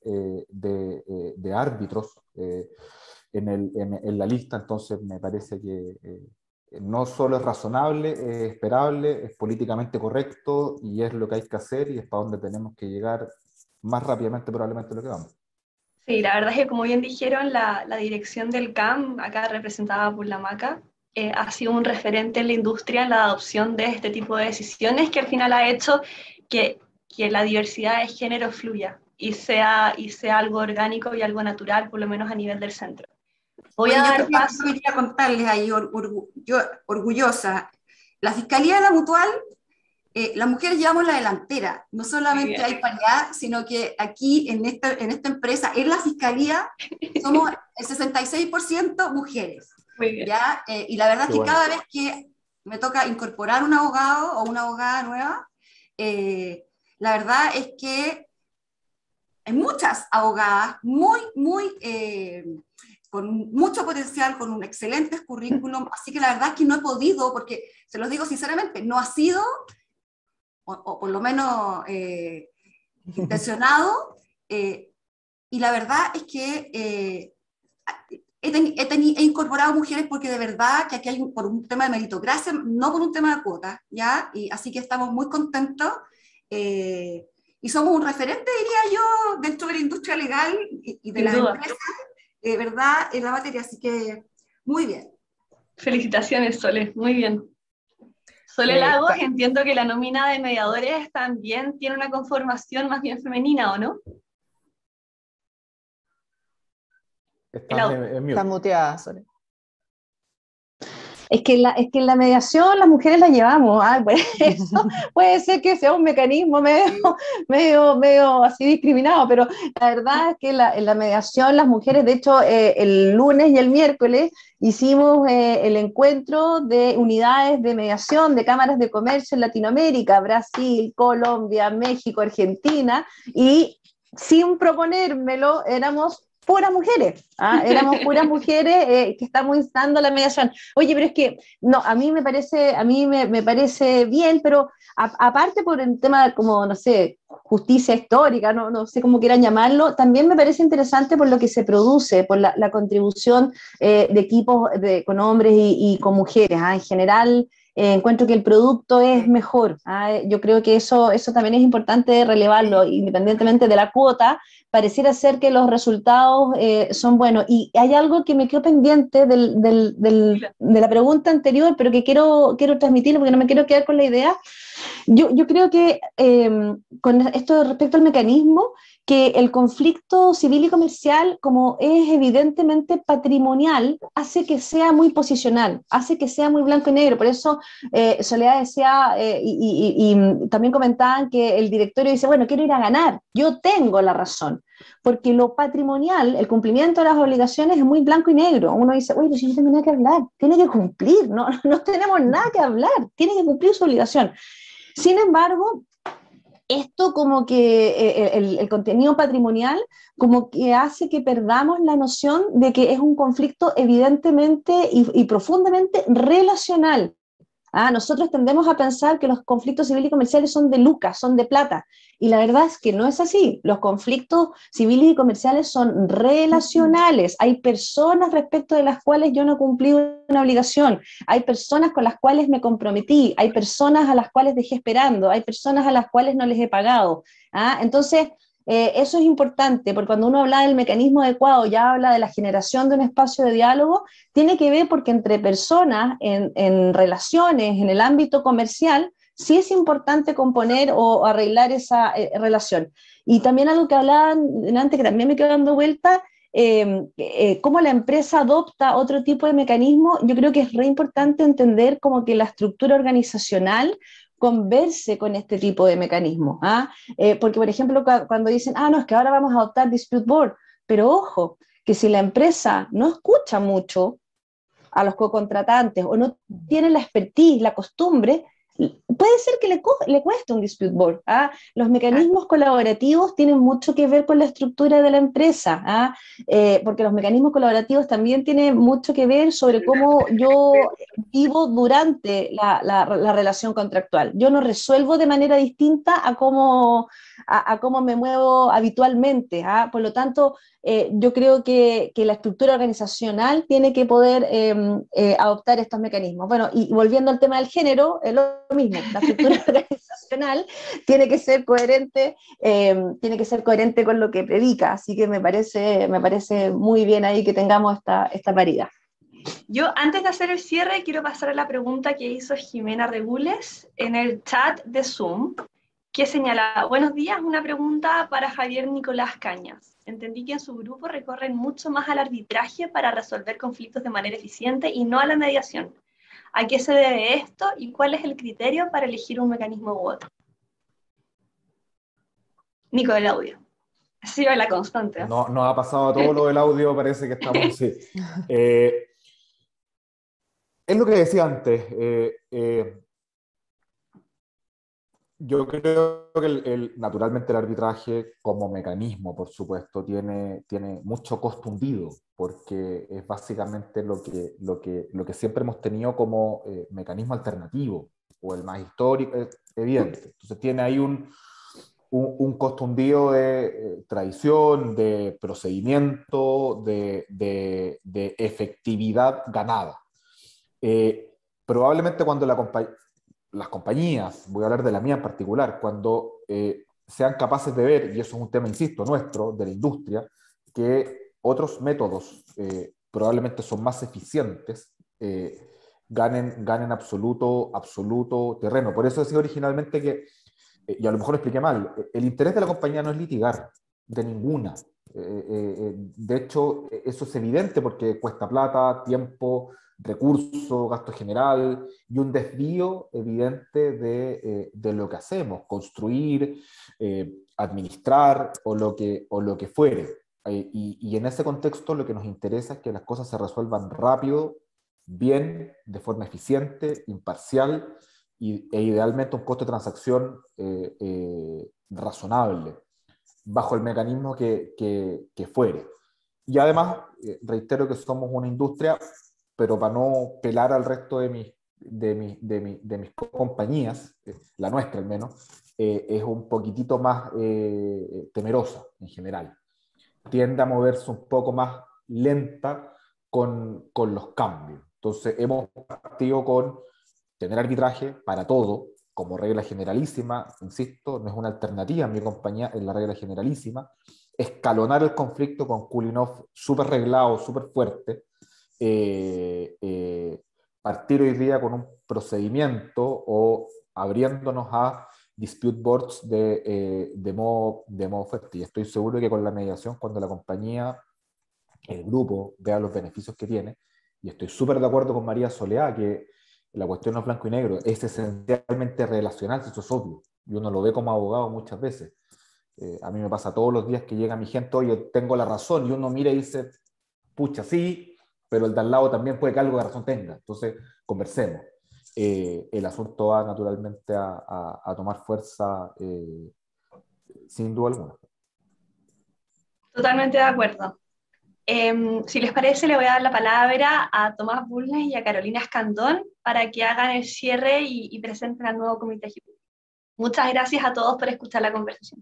árbitros en la lista. Entonces me parece que no solo es razonable, es esperable, es políticamente correcto y es lo que hay que hacer y es para donde tenemos que llegar más rápidamente probablemente de lo que vamos. Sí, la verdad es que como bien dijeron, la dirección del CAM, acá representada por la Maca, ha sido un referente en la industria en la adopción de este tipo de decisiones que al final ha hecho que la diversidad de género fluya y sea algo orgánico y algo natural, por lo menos a nivel del centro. Voy a dar paso. Yo quería contarles ahí, yo orgullosa, la Fiscalía de la Mutual, las mujeres llevamos la delantera, no solamente hay paridad, sino que aquí en esta empresa, en la Fiscalía, somos el 66% mujeres. ¿Ya? Y la verdad es que cada vez que me toca incorporar un abogado o una abogada nueva, la verdad es que hay muchas abogadas con mucho potencial, con un excelente currículum, así que la verdad es que no he podido, porque se los digo sinceramente, no ha sido, o por lo menos intencionado, y la verdad es que he incorporado mujeres porque de verdad que aquí hay por un tema de meritocracia, no por un tema de cuotas, ¿ya? Y así que estamos muy contentos, y somos un referente, diría yo, dentro de la industria legal y de las empresas, ¿verdad?, en la materia, así que muy bien. Felicitaciones, Sole, muy bien. Sole Lagos, entiendo que la nómina de mediadores también tiene una conformación más bien femenina, ¿o no? Está muteada, Sole. Es que en la mediación las mujeres la llevamos, pues eso puede ser que sea un mecanismo medio así discriminado, pero la verdad es que en la mediación las mujeres, de hecho, el lunes y el miércoles hicimos el encuentro de unidades de mediación de cámaras de comercio en Latinoamérica, Brasil, Colombia, México, Argentina, y sin proponérmelo éramos puras mujeres, éramos puras mujeres que estamos instando la mediación. Oye, pero es que, no, a mí me parece bien, pero aparte por el tema como, no sé, justicia histórica, no sé cómo quieran llamarlo, también me parece interesante por lo que se produce, por la contribución de equipos con hombres y con mujeres, en general. Encuentro que el producto es mejor. Yo creo que eso también es importante relevarlo, independientemente de la cuota, pareciera ser que los resultados son buenos. Y hay algo que me quedó pendiente de la pregunta anterior, pero que quiero transmitirlo porque no me quiero quedar con la idea. Yo creo que con esto respecto al mecanismo, que el conflicto civil y comercial, como es evidentemente patrimonial, hace que sea muy posicional, hace que sea muy blanco y negro. Por eso Soledad decía, y también comentaban que el directorio dice, bueno, quiero ir a ganar, yo tengo la razón, porque lo patrimonial, el cumplimiento de las obligaciones es muy blanco y negro. Uno dice, oye, pero si no tengo nada que hablar, tiene que cumplir, no tenemos nada que hablar, tiene que cumplir su obligación. Sin embargo, esto como que el contenido patrimonial como que hace que perdamos la noción de que es un conflicto evidentemente y profundamente relacional. Nosotros tendemos a pensar que los conflictos civiles y comerciales son de lucas, son de plata, y la verdad es que no es así. Los conflictos civiles y comerciales son relacionales. Hay personas respecto de las cuales yo no cumplí una obligación, hay personas con las cuales me comprometí, hay personas a las cuales dejé esperando, hay personas a las cuales no les he pagado. Entonces, eso es importante, porque cuando uno habla del mecanismo adecuado, ya habla de la generación de un espacio de diálogo, tiene que ver porque entre personas, en relaciones, en el ámbito comercial, sí es importante componer o arreglar esa relación. Y también algo que hablaban antes, que también me quedo dando vuelta, cómo la empresa adopta otro tipo de mecanismo. Yo creo que es re importante entender como que la estructura organizacional converse con este tipo de mecanismos, porque por ejemplo cuando dicen, no, es que ahora vamos a adoptar Dispute Board, pero ojo, que si la empresa no escucha mucho a los cocontratantes o no tiene la expertise, la costumbre, puede ser que le cueste un Dispute Board. Los mecanismos colaborativos tienen mucho que ver con la estructura de la empresa, porque los mecanismos colaborativos también tienen mucho que ver sobre cómo yo vivo durante la relación contractual. Yo no resuelvo de manera distinta a cómo a cómo me muevo habitualmente. Por lo tanto, yo creo que la estructura organizacional tiene que poder adoptar estos mecanismos. Bueno, y volviendo al tema del género, es lo mismo, la estructura organizacional tiene que ser coherente con lo que predica, así que me parece muy bien ahí que tengamos esta paridad. Yo, antes de hacer el cierre, quiero pasar a la pregunta que hizo Jimena Regules en el chat de Zoom, que señala: buenos días, una pregunta para Javier Nicolás Cañas. Entendí que en su grupo recorren mucho más al arbitraje para resolver conflictos de manera eficiente y no a la mediación. ¿A qué se debe esto y cuál es el criterio para elegir un mecanismo u otro? Nico, el audio. Ha sido la constante. No, nos ha pasado todo lo del audio, parece que estamos... Sí. Es lo que decía antes. Yo creo que naturalmente el arbitraje como mecanismo, por supuesto, tiene mucho costo hundido, porque es básicamente lo que siempre hemos tenido como mecanismo alternativo, o el más histórico, evidente. Entonces tiene ahí un costo hundido de tradición, de procedimiento, de efectividad ganada. Probablemente cuando las compañías, voy a hablar de la mía en particular, cuando sean capaces de ver, y eso es un tema, insisto, nuestro, de la industria, que otros métodos probablemente son más eficientes, ganen absoluto terreno. Por eso decía originalmente que, y a lo mejor lo expliqué mal, el interés de la compañía no es litigar, de ninguna. De hecho, eso es evidente porque cuesta plata, tiempo, recursos, gasto general y un desvío evidente de lo que hacemos, construir, administrar o lo que fuere. Y en ese contexto lo que nos interesa es que las cosas se resuelvan rápido, bien, de forma eficiente, imparcial e idealmente un costo de transacción razonable, bajo el mecanismo que fuere. Y además, reitero que somos una industria, pero para no pelar al resto de mis compañías, la nuestra al menos, es un poquitito más temerosa en general. Tiende a moverse un poco más lenta con los cambios. Entonces hemos partido con tener arbitraje para todo, como regla generalísima, insisto, no es una alternativa en mi compañía, es la regla generalísima. Escalonar el conflicto con cooling off súper reglado, súper fuerte. Partir hoy día con un procedimiento o abriéndonos a dispute boards de modo fuerte. Y estoy seguro que con la mediación, cuando la compañía, el grupo, vea los beneficios que tiene, y estoy súper de acuerdo con María Soleá, que la cuestión no es blanco y negro, es esencialmente relacional, eso es obvio, y uno lo ve como abogado muchas veces. A mí me pasa todos los días que llega mi gente: oye, tengo la razón, y uno mira y dice, pucha, sí, pero el de al lado también puede que algo de razón tenga, entonces conversemos. El asunto va naturalmente a tomar fuerza sin duda alguna. Totalmente de acuerdo. Si les parece, le voy a dar la palabra a Tomás Bulnes y a Carolina Escandón para que hagan el cierre y presenten al nuevo comité ejecutivo. Muchas gracias a todos por escuchar la conversación.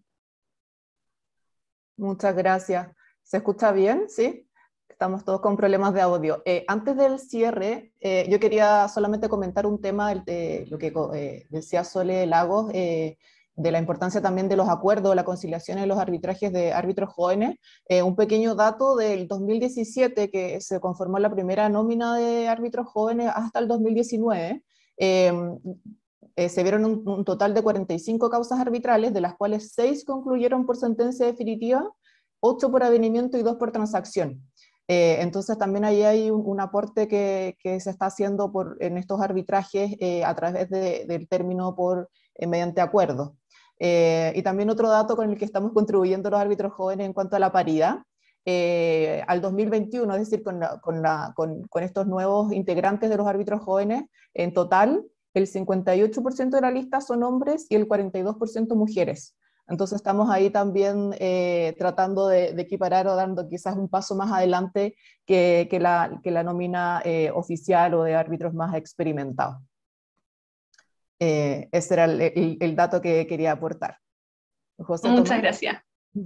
Muchas gracias. ¿Se escucha bien? ¿Sí? Estamos todos con problemas de audio. Antes del cierre, yo quería solamente comentar un tema de lo que decía Sole Lagos, de la importancia también de los acuerdos, la conciliación en los arbitrajes de árbitros jóvenes. Un pequeño dato del 2017, que se conformó la primera nómina de árbitros jóvenes hasta el 2019, se vieron un total de 45 causas arbitrales, de las cuales 6 concluyeron por sentencia definitiva, 8 por avenimiento y 2 por transacción. Entonces también ahí hay un aporte que se está haciendo en estos arbitrajes a través del término mediante acuerdo. Y también otro dato con el que estamos contribuyendo los árbitros jóvenes en cuanto a la paridad. Al 2021, es decir, con estos nuevos integrantes de los árbitros jóvenes, en total el 58% de la lista son hombres y el 42% mujeres. Entonces estamos ahí también tratando de equiparar o dando quizás un paso más adelante que la nómina oficial o de árbitros más experimentados. Ese era el dato que quería aportar. José Muchas Tomás. gracias.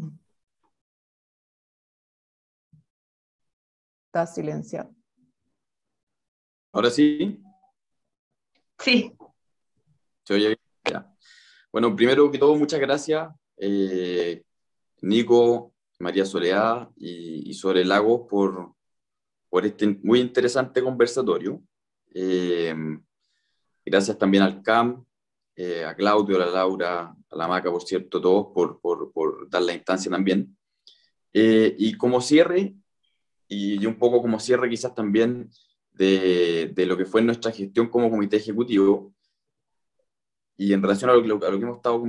Está silenciado. ¿Ahora sí? Sí. ¿Se oye bien? Ya. Bueno, primero que todo, muchas gracias, Nico, María Soledad y Sole Lagos por este muy interesante conversatorio. Gracias también al CAM, a Claudio, a la Laura, a la Maca, por cierto, todos por dar la instancia también. Y como cierre, y un poco como cierre quizás también de lo que fue nuestra gestión como comité ejecutivo, y en relación a lo que hemos estado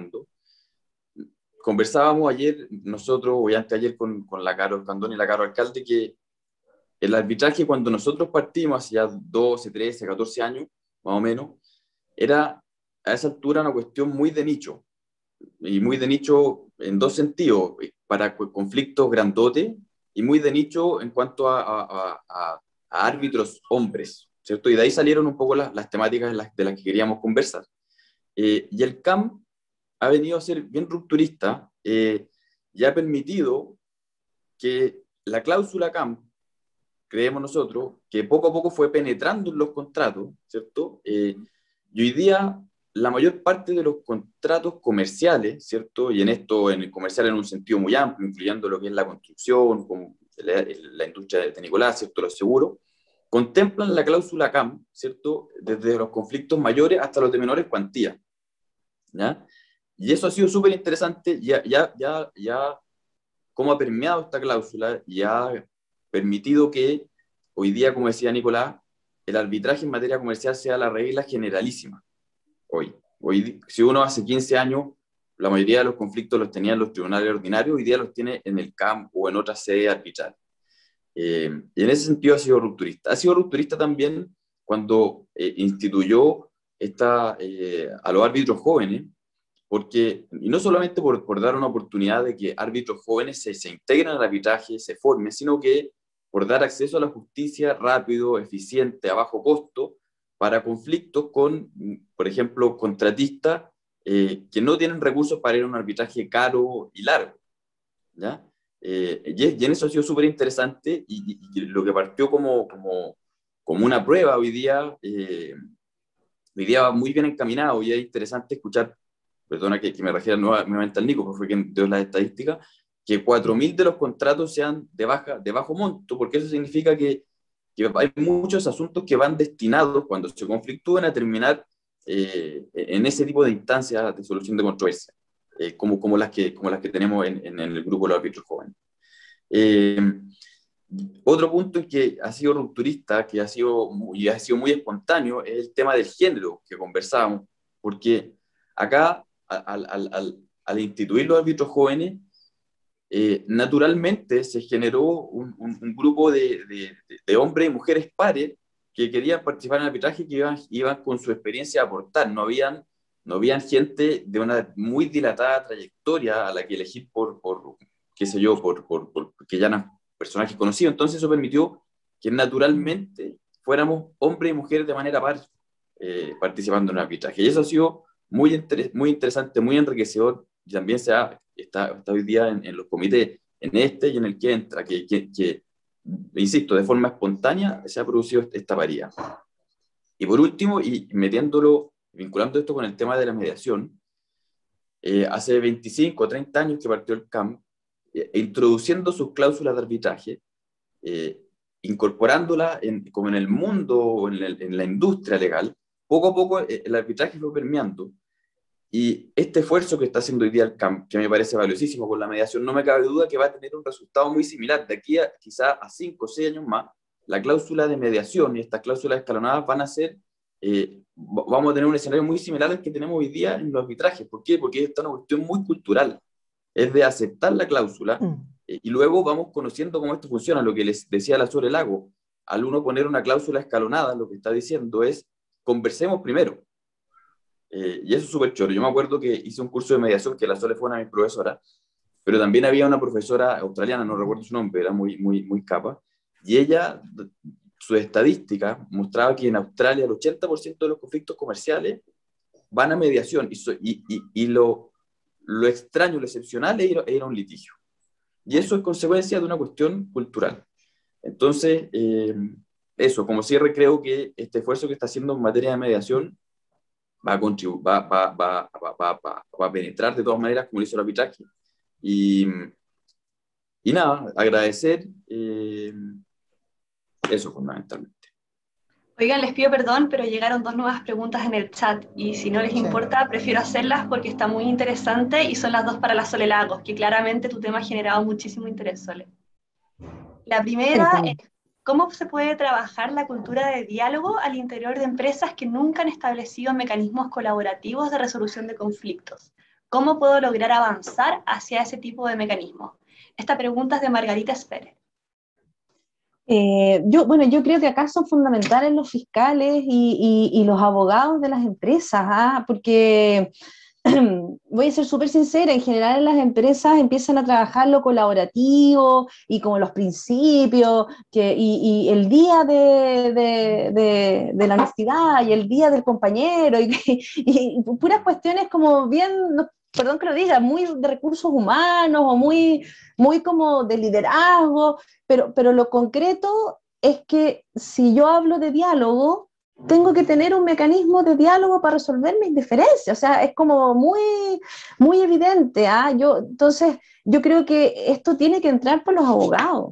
conversábamos ayer nosotros, o anteayer con la Caro Candón y la Caro Alcalde, que el arbitraje cuando nosotros partimos, hace ya 12, 13, 14 años, más o menos, era a esa altura una cuestión muy de nicho, y muy de nicho en dos sentidos, para conflictos grandotes, y muy de nicho en cuanto a árbitros hombres, ¿cierto? Y de ahí salieron un poco las temáticas de las que queríamos conversar. Y el CAM ha venido a ser bien rupturista y ha permitido que la cláusula CAM, creemos nosotros, que poco a poco fue penetrando en los contratos, ¿cierto? Y hoy día la mayor parte de los contratos comerciales, ¿cierto? Y en esto, en el comercial en un sentido muy amplio, incluyendo lo que es la construcción, como la industria de Nicolás, ¿cierto? Los seguros, contemplan la cláusula CAM, ¿cierto? Desde los conflictos mayores hasta los de menores cuantías, ¿ya? Y eso ha sido súper interesante, ya cómo ha permeado esta cláusula y ha permitido que hoy día, como decía Nicolás, el arbitraje en materia comercial sea la regla generalísima. Hoy, si uno hace 15 años, la mayoría de los conflictos los tenía en los tribunales ordinarios, hoy día los tiene en el CAM o en otras sedes arbitrales. Y en ese sentido ha sido rupturista. Ha sido rupturista también cuando instituyó a los árbitros jóvenes, porque, y no solamente por dar una oportunidad de que árbitros jóvenes se integren al arbitraje, se formen, sino que por dar acceso a la justicia rápido, eficiente, a bajo costo, para conflictos con, por ejemplo, contratistas que no tienen recursos para ir a un arbitraje caro y largo, ¿ya? Y en eso ha sido súper interesante, y lo que partió como una prueba hoy día va muy bien encaminado, y es interesante escuchar, perdona que me refiera nuevamente al Nico, porque fue quien dio las estadísticas, que 4.000 de los contratos sean de bajo monto, porque eso significa que hay muchos asuntos que van destinados, cuando se conflictúan, a terminar en ese tipo de instancias de solución de controversia, como las que tenemos en el grupo de los árbitros jóvenes. Otro punto en que ha sido rupturista, que ha sido muy espontáneo, es el tema del género que conversábamos, porque acá, al instituir los árbitros jóvenes, naturalmente se generó un grupo de hombres y mujeres pares que querían participar en el arbitraje, que iban con su experiencia a aportar. No habían gente de una muy dilatada trayectoria a la que elegir qué sé yo, porque ya eran personajes conocidos. Entonces eso permitió que naturalmente fuéramos hombres y mujeres de manera par participando en el arbitraje. Y eso ha sido muy interesante, muy enriquecedor, y también está hoy día en los comités, en este y en el que entra, que insisto, de forma espontánea se ha producido esta paridad. Y por último, y vinculando esto con el tema de la mediación, hace 25 o 30 años que partió el CAM, introduciendo sus cláusulas de arbitraje, incorporándolas como en el mundo o en la industria legal, poco a poco el arbitraje fue permeando. Y este esfuerzo que está haciendo hoy día el CAM, que me parece valiosísimo con la mediación, no me cabe duda que va a tener un resultado muy similar. De aquí quizá a 5 o 6 años más, la cláusula de mediación y estas cláusulas escalonadas van a ser, vamos a tener un escenario muy similar al que tenemos hoy día en los arbitrajes. ¿Por qué? Porque esta es una cuestión muy cultural. Es de aceptar la cláusula y luego vamos conociendo cómo esto funciona. Lo que les decía la Sole Lago, al uno poner una cláusula escalonada, lo que está diciendo es, conversemos primero. Y eso es súper choro. Yo me acuerdo que hice un curso de mediación, que la Sole fue una de mis profesoras, pero también había una profesora australiana, no recuerdo su nombre, era muy, muy, muy capa, y ella, su estadística mostraba que en Australia el 80% de los conflictos comerciales van a mediación, y lo extraño, lo excepcional es ir a un litigio. Y eso es consecuencia de una cuestión cultural. Entonces, eso, como cierre, creo que este esfuerzo que está haciendo en materia de mediación va a penetrar de todas maneras, como lo hizo el arbitraje. Y nada, agradecer eso fundamentalmente. Oigan, les pido perdón, pero llegaron 2 nuevas preguntas en el chat y si no les importa, prefiero hacerlas porque está muy interesante y son las 2 para la Sole Lagos, que claramente tu tema ha generado muchísimo interés, Sole. La primera es, ¿cómo se puede trabajar la cultura de diálogo al interior de empresas que nunca han establecido mecanismos colaborativos de resolución de conflictos? ¿Cómo puedo lograr avanzar hacia ese tipo de mecanismos? Esta pregunta es de Margarita Espere. Yo creo que acá son fundamentales los fiscales y los abogados de las empresas, porque voy a ser súper sincera, en general en las empresas empiezan a trabajar lo colaborativo y como los principios, y el día de la honestidad y el día del compañero, y puras cuestiones como bien, perdón que lo diga, muy de recursos humanos o muy como de liderazgo, pero lo concreto es que si yo hablo de diálogo, tengo que tener un mecanismo de diálogo para resolver mis diferencias, o sea, es como muy evidente, entonces yo creo que esto tiene que entrar por los abogados,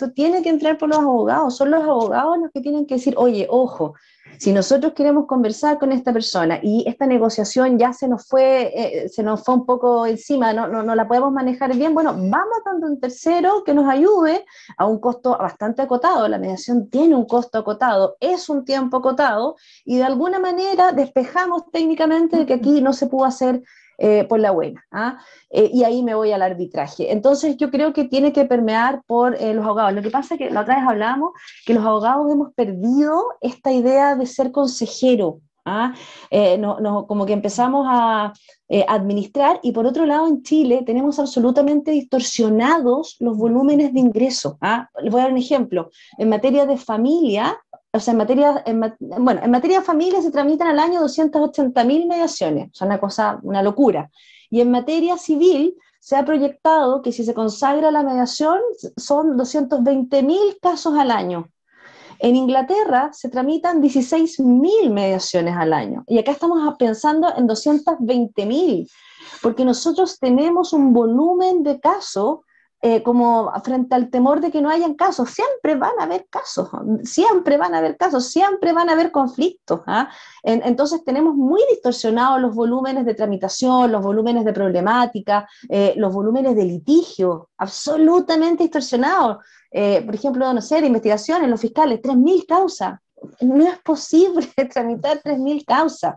son los abogados los que tienen que decir, oye, ojo, si nosotros queremos conversar con esta persona y esta negociación ya se nos fue un poco encima, no la podemos manejar bien, bueno, vamos dando un tercero que nos ayude a un costo bastante acotado. La mediación tiene un costo acotado, es un tiempo acotado, y de alguna manera despejamos técnicamente de que aquí no se pudo hacer por la buena, y ahí me voy al arbitraje. Entonces yo creo que tiene que permear por los abogados. Lo que pasa es que la otra vez hablábamos que los abogados hemos perdido esta idea de ser consejero, como que empezamos a administrar, y por otro lado en Chile tenemos absolutamente distorsionados los volúmenes de ingreso. Les voy a dar un ejemplo. En materia de familia, o sea, en materia de familia se tramitan al año 280.000 mediaciones, o sea, una locura. Y en materia civil se ha proyectado que si se consagra la mediación son 220.000 casos al año. En Inglaterra se tramitan 16.000 mediaciones al año, y acá estamos pensando en 220.000, porque nosotros tenemos un volumen de casos como frente al temor de que no hayan casos. Siempre van a haber casos, siempre van a haber conflictos. Entonces tenemos muy distorsionados los volúmenes de tramitación, los volúmenes de problemática, los volúmenes de litigio, absolutamente distorsionados. Por ejemplo, no sé, de investigaciones, los fiscales, 3.000 causas. No es posible tramitar 3.000 causas.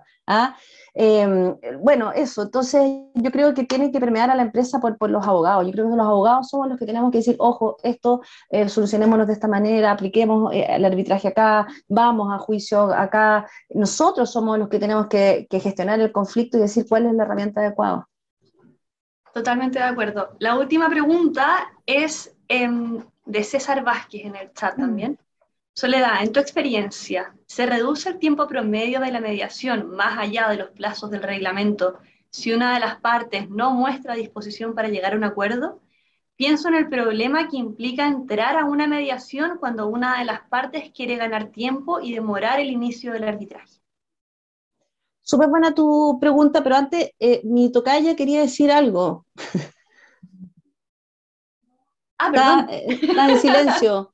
Eso, entonces yo creo que tiene que permear a la empresa por los abogados. Yo creo que los abogados somos los que tenemos que decir, ojo, esto solucionémonos de esta manera, apliquemos el arbitraje acá, vamos a juicio acá. Nosotros somos los que tenemos que gestionar el conflicto y decir cuál es la herramienta adecuada. Totalmente de acuerdo. La última pregunta es de César Vázquez en el chat también. Soledad, en tu experiencia, ¿se reduce el tiempo promedio de la mediación más allá de los plazos del reglamento si una de las partes no muestra disposición para llegar a un acuerdo? Pienso en el problema que implica entrar a una mediación cuando una de las partes quiere ganar tiempo y demorar el inicio del arbitraje. Súper buena tu pregunta, pero antes mi tocaya quería decir algo. Está en silencio.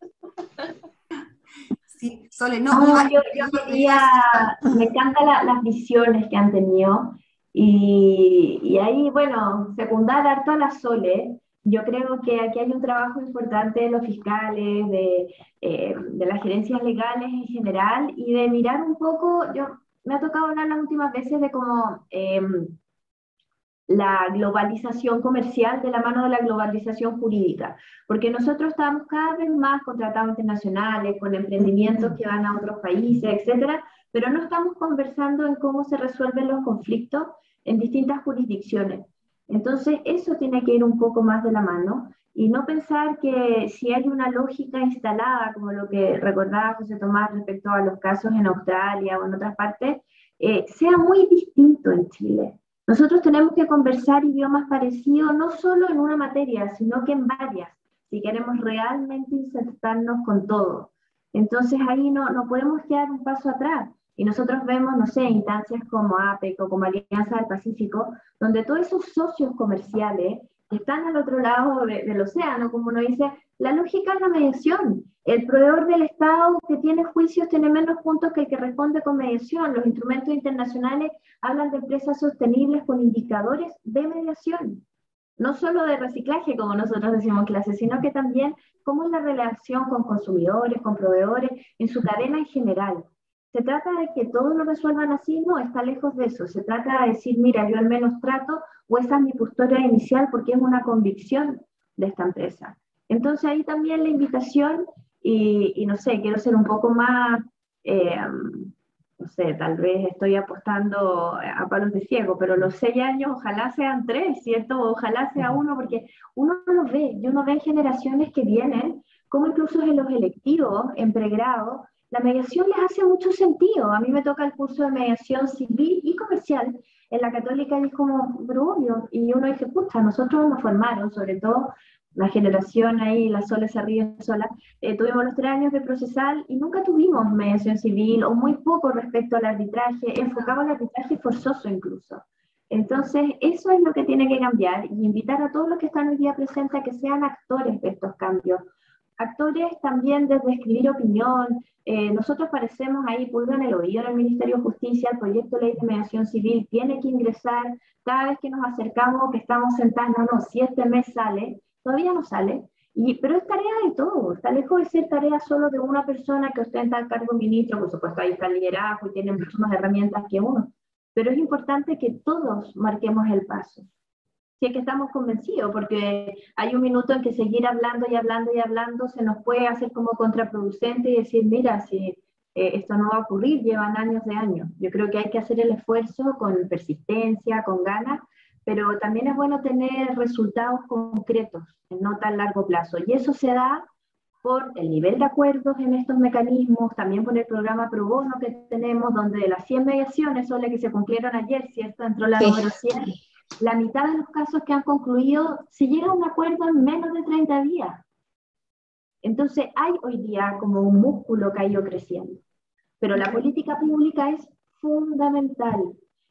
Sí, Sole, yo quería, me encantan las visiones que han tenido, y ahí, bueno, secundar harto a la Sole. Yo creo que aquí hay un trabajo importante de los fiscales, de las gerencias legales en general, y de mirar un poco. Me ha tocado hablar las últimas veces de cómo la globalización comercial de la mano de la globalización jurídica, porque nosotros estamos cada vez más con tratados internacionales, con emprendimientos que van a otros países, etcétera, pero no estamos conversando en cómo se resuelven los conflictos en distintas jurisdicciones. Entonces eso tiene que ir un poco más de la mano, y no pensar que si hay una lógica instalada, como lo que recordaba José Tomás respecto a los casos en Australia o en otras partes, sea muy distinto en Chile. Nosotros tenemos que conversar idiomas parecidos no solo en una materia, sino que en varias, si queremos realmente insertarnos con todo. Entonces ahí no podemos quedar un paso atrás. Y nosotros vemos, no sé, instancias como APEC o como Alianza del Pacífico, donde todos esos socios comerciales que están al otro lado del océano, como uno dice, la lógica es la mediación. El proveedor del Estado que tiene juicios tiene menos puntos que el que responde con mediación. Los instrumentos internacionales hablan de empresas sostenibles con indicadores de mediación. No solo de reciclaje, como nosotros decimos en clase, sino que también cómo es la relación con consumidores, con proveedores, en su cadena en general. ¿Se trata de que todos lo resuelvan así? No, está lejos de eso. Se trata de decir, mira, yo al menos trato, o esa es mi postura inicial porque es una convicción de esta empresa. Entonces ahí también la invitación, y no sé, quiero ser un poco más, no sé, tal vez estoy apostando a palos de ciego, pero los 6 años ojalá sean 3, ¿cierto? Ojalá sea 1, porque uno lo ve, y uno ve generaciones que vienen, como incluso en los electivos, en pregrado, la mediación les hace mucho sentido. A mí me toca el curso de mediación civil y comercial en la Católica y es como, pero obvio, y uno dice, pucha, nosotros nos formaron, sobre todo la generación ahí, la Sole Sarrillo sola, tuvimos los 3 años de procesal y nunca tuvimos mediación civil o muy poco respecto al arbitraje, enfocado al arbitraje forzoso incluso. Entonces, eso es lo que tiene que cambiar y invitar a todos los que están hoy día presentes a que sean actores de estos cambios. Actores también desde escribir opinión. Nosotros parecemos ahí pulga en el oído en el Ministerio de Justicia, el proyecto de ley de mediación civil tiene que ingresar cada vez que nos acercamos, que estamos sentados, no, si este mes sale, todavía no sale, pero es tarea de todos, está lejos de ser tarea solo de una persona que ostenta el cargo de ministro, por supuesto ahí está el liderazgo y tienen muchas más herramientas que uno, pero es importante que todos marquemos el paso. Si es que estamos convencidos, porque hay un minuto en que seguir hablando y hablando y hablando se nos puede hacer como contraproducente y decir, mira, si esto no va a ocurrir, llevan años de años. Yo creo que hay que hacer el esfuerzo con persistencia, con ganas, pero también es bueno tener resultados concretos en no tan largo plazo. Y eso se da por el nivel de acuerdos en estos mecanismos, también por el programa Pro Bono que tenemos, donde de las 100 mediaciones son las que se cumplieron ayer, ¿cierto? Entró la número 100. La mitad de los casos que han concluido se llega a un acuerdo en menos de 30 días. Entonces hay hoy día como un músculo que ha ido creciendo. Pero la política pública es fundamental.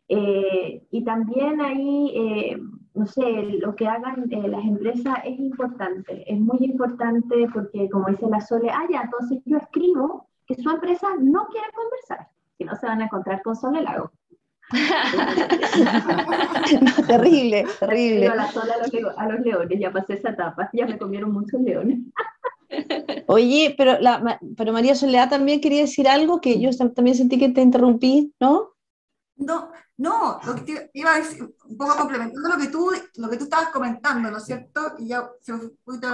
Y también ahí, no sé, lo que hagan las empresas es importante. Es muy importante porque, como dice la Sole, ya, entonces yo escribo que su empresa no quiere conversar. Si no, se van a encontrar con Sole Lago. No, terrible, terrible. A la Sole a los leones, ya pasé esa etapa, ya me comieron muchos leones. Oye, pero María Soledad también quería decir algo que yo también sentí que te interrumpí, ¿no? No, lo que te iba a decir, un poco complementando lo que tú estabas comentando, ¿no es cierto? Y ya se me fue un poquito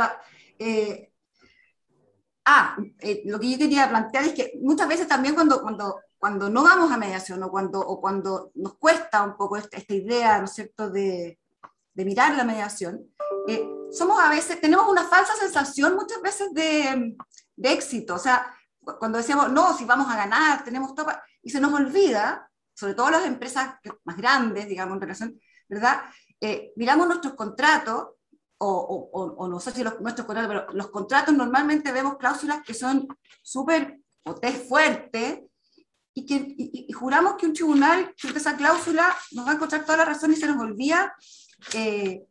lo que yo quería plantear es que muchas veces también cuando no vamos a mediación o cuando nos cuesta un poco esta idea, ¿no es cierto?, de mirar la mediación, tenemos una falsa sensación muchas veces de éxito. O sea, cuando decíamos, no, si vamos a ganar, tenemos todo, y se nos olvida, sobre todo las empresas más grandes, digamos, en relación, ¿verdad? Miramos nuestros contratos, o no sé si nuestros contratos, pero los contratos normalmente vemos cláusulas que son súper fuertes, y juramos que un tribunal, frente a esa cláusula, nos va a encontrar toda la razón y se nos olvida que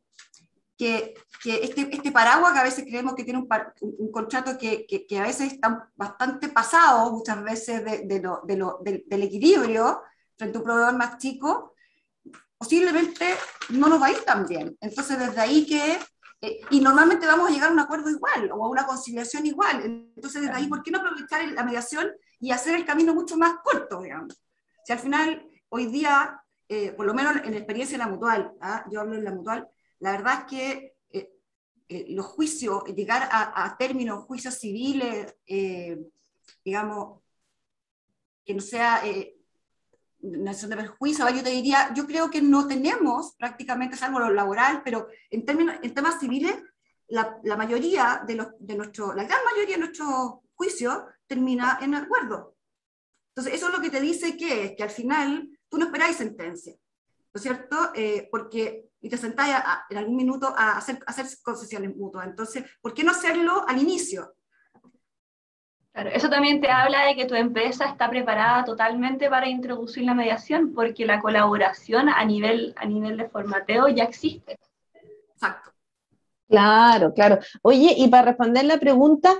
este paraguas que a veces creemos que tiene un contrato que a veces está bastante pasado, muchas veces del equilibrio frente a un proveedor más chico, posiblemente no nos va a ir tan bien. Entonces, desde ahí y normalmente vamos a llegar a un acuerdo igual, o a una conciliación igual. Entonces, desde ahí, ¿por qué no aprovechar la mediación y hacer el camino mucho más corto, digamos? Si al final, hoy día, por lo menos en la experiencia de la Mutual, yo hablo de la Mutual, la verdad es que los juicios, llegar a términos, juicios civiles, digamos, que no sea una acción de perjuicio, yo te diría, yo creo que no tenemos prácticamente, salvo lo laboral, pero en temas civiles, la gran mayoría de nuestros juicios termina en acuerdo. Entonces, eso es lo que te dice que al final tú no esperáis sentencia. es cierto? Y te sentás en algún minuto a hacer concesiones mutuas. Entonces, ¿por qué no hacerlo al inicio? Claro, eso también te habla de que tu empresa está preparada totalmente para introducir la mediación, porque la colaboración a nivel de formateo ya existe. Exacto. Claro, claro. Oye, y para responder la pregunta,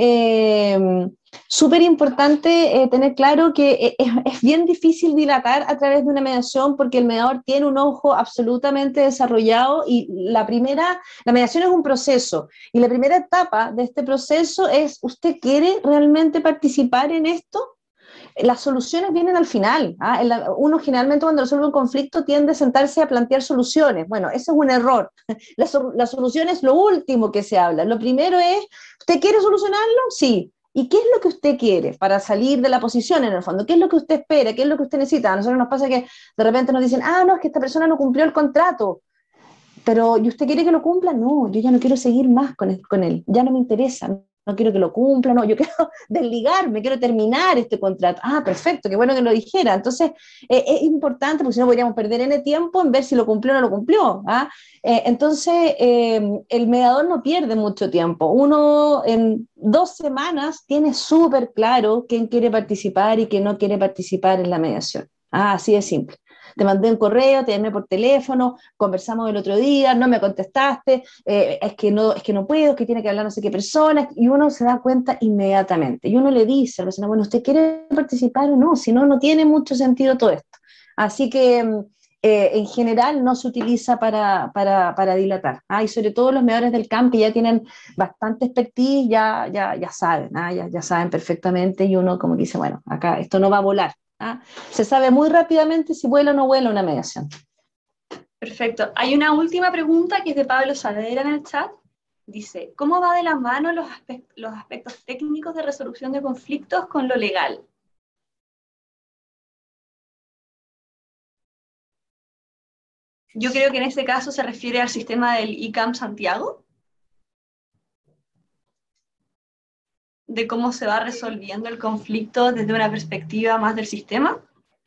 súper importante tener claro que es bien difícil dilatar a través de una mediación porque el mediador tiene un ojo absolutamente desarrollado y la mediación es un proceso y la primera etapa de este proceso es, ¿usted quiere realmente participar en esto? Las soluciones vienen al final. Uno generalmente cuando resuelve un conflicto tiende a sentarse a plantear soluciones. Bueno, ese es un error. La solución es lo último que se habla. Lo primero es, ¿usted quiere solucionarlo? Sí. ¿Y qué es lo que usted quiere para salir de la posición en el fondo? ¿Qué es lo que usted espera? ¿Qué es lo que usted necesita? A nosotros nos pasa que de repente nos dicen, no, es que esta persona no cumplió el contrato. Pero, ¿y usted quiere que lo cumpla? No, yo ya no quiero seguir más con él. Ya no me interesa. No quiero que lo cumpla, no, yo quiero desligarme, quiero terminar este contrato. Perfecto, qué bueno que lo dijera. Entonces, es importante, porque si no podríamos perder N tiempo en ver si lo cumplió o no lo cumplió. Entonces, el mediador no pierde mucho tiempo. Uno en 2 semanas tiene súper claro quién quiere participar y quién no quiere participar en la mediación. Así de simple. Te mandé un correo, te llamé por teléfono, conversamos el otro día, no me contestaste, es que no puedo, es que tiene que hablar no sé qué persona, y uno se da cuenta inmediatamente. Y uno le dice a la persona, bueno, ¿usted quiere participar o no? Si no, no tiene mucho sentido todo esto. Así que en general no se utiliza para dilatar. Y sobre todo los mediadores del CAM que ya tienen bastante expertise, ya saben, ya saben perfectamente, y uno como que dice, bueno, acá esto no va a volar. Se sabe muy rápidamente si vuela o no vuela una mediación. Perfecto. Hay una última pregunta que es de Pablo Saavedra en el chat. Dice, ¿cómo va de la mano los aspectos técnicos de resolución de conflictos con lo legal? Yo creo que en este caso se refiere al sistema del ICAM Santiago, de cómo se va resolviendo el conflicto desde una perspectiva más del sistema.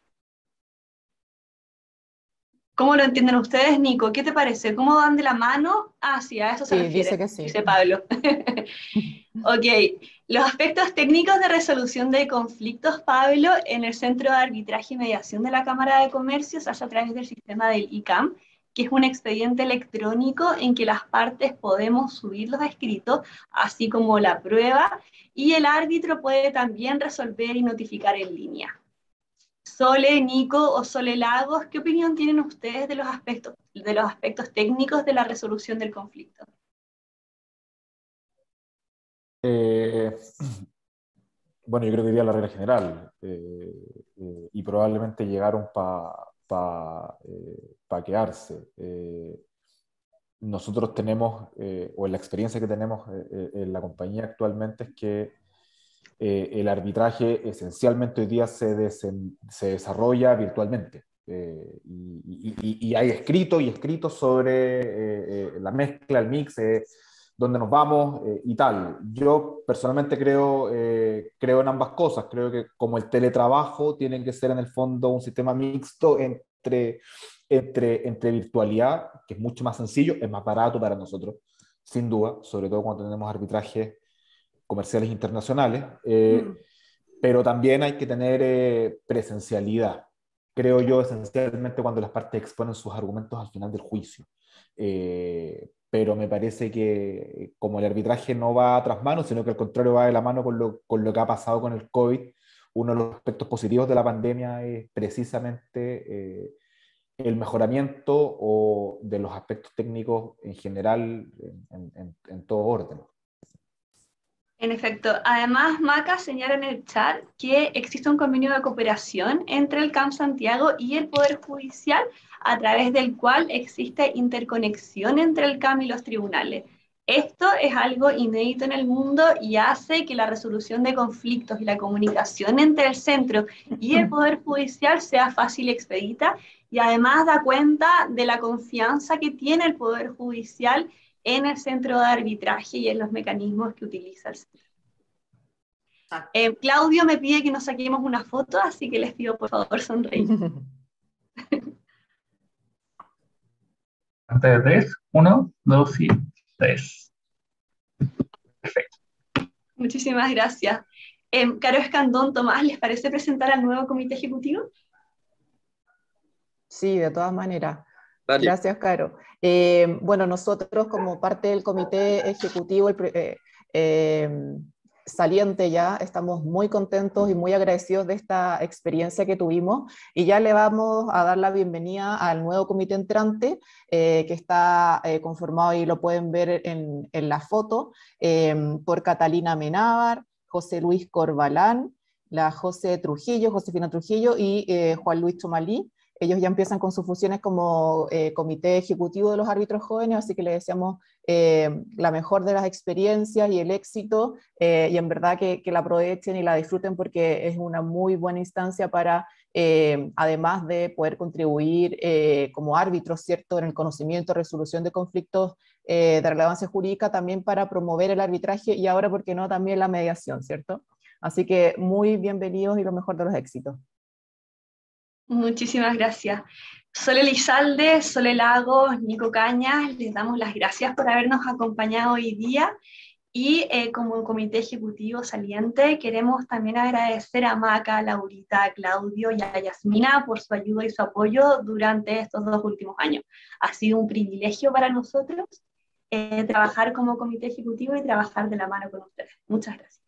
¿Cómo lo entienden ustedes, Nico? ¿Qué te parece? ¿Cómo van de la mano? Sí, a eso se refiere, dice que sí. Dice Pablo. Ok, los aspectos técnicos de resolución de conflictos, Pablo, en el Centro de Arbitraje y Mediación de la Cámara de Comercio se hace a través del sistema del ICAM, que es un expediente electrónico en que las partes podemos subir los escritos, así como la prueba, y el árbitro puede también resolver y notificar en línea. Sole, Nico o Sole Lagos, ¿qué opinión tienen ustedes de los aspectos técnicos de la resolución del conflicto? Bueno, yo creo que diría la regla general, y probablemente llegaron para quedarse. Nosotros tenemos, o en la experiencia que tenemos en la compañía actualmente, es que el arbitraje esencialmente hoy día se desarrolla virtualmente. Y hay escritos sobre la mezcla, el mix, dónde nos vamos y tal. Yo personalmente creo en ambas cosas. Creo que como el teletrabajo tiene que ser en el fondo un sistema mixto entre virtualidad, que es mucho más sencillo, es más barato para nosotros, sin duda, sobre todo cuando tenemos arbitrajes comerciales internacionales, pero también hay que tener presencialidad, creo yo, esencialmente cuando las partes exponen sus argumentos al final del juicio. Pero me parece que como el arbitraje no va a tras manos, sino que al contrario va de la mano con lo que ha pasado con el COVID, uno de los aspectos positivos de la pandemia es precisamente el mejoramiento o de los aspectos técnicos en general en todo orden. En efecto, además Maca señala en el chat que existe un convenio de cooperación entre el CAM Santiago y el Poder Judicial, a través del cual existe interconexión entre el CAM y los tribunales. Esto es algo inédito en el mundo y hace que la resolución de conflictos y la comunicación entre el centro y el Poder Judicial sea fácil y expedita, y además da cuenta de la confianza que tiene el Poder Judicial en el centro de arbitraje y en los mecanismos que utiliza el centro. Claudio me pide que nos saquemos una foto, así que les pido por favor sonreír. Antes de 3, 1, 2 y 3. Perfecto. Muchísimas gracias. Caro Escandón, Tomás, ¿les parece presentar al nuevo comité ejecutivo? Sí, de todas maneras. Dale. Gracias, Caro. Bueno, nosotros como parte del comité ejecutivo saliente ya, estamos muy contentos y muy agradecidos de esta experiencia que tuvimos y ya le vamos a dar la bienvenida al nuevo comité entrante que está conformado, y lo pueden ver en la foto, por Catalina Menábar, José Luis Corbalán, la Josefina Trujillo y Juan Luis Chomalí. Ellos ya empiezan con sus funciones como comité ejecutivo de los árbitros jóvenes, así que les deseamos la mejor de las experiencias y el éxito, y en verdad que la aprovechen y la disfruten, porque es una muy buena instancia para, además de poder contribuir como árbitros, ¿cierto?, en el conocimiento, resolución de conflictos de relevancia jurídica, también para promover el arbitraje y ahora, ¿por qué no?, también la mediación, ¿cierto? Así que muy bienvenidos y lo mejor de los éxitos. Muchísimas gracias. Sole Lizalde, Sole Lagos, Nico Cañas, les damos las gracias por habernos acompañado hoy día, y como comité ejecutivo saliente queremos también agradecer a Maca, Laurita, a Claudio y a Yasmina por su ayuda y su apoyo durante estos 2 últimos años. Ha sido un privilegio para nosotros trabajar como comité ejecutivo y trabajar de la mano con ustedes. Muchas gracias.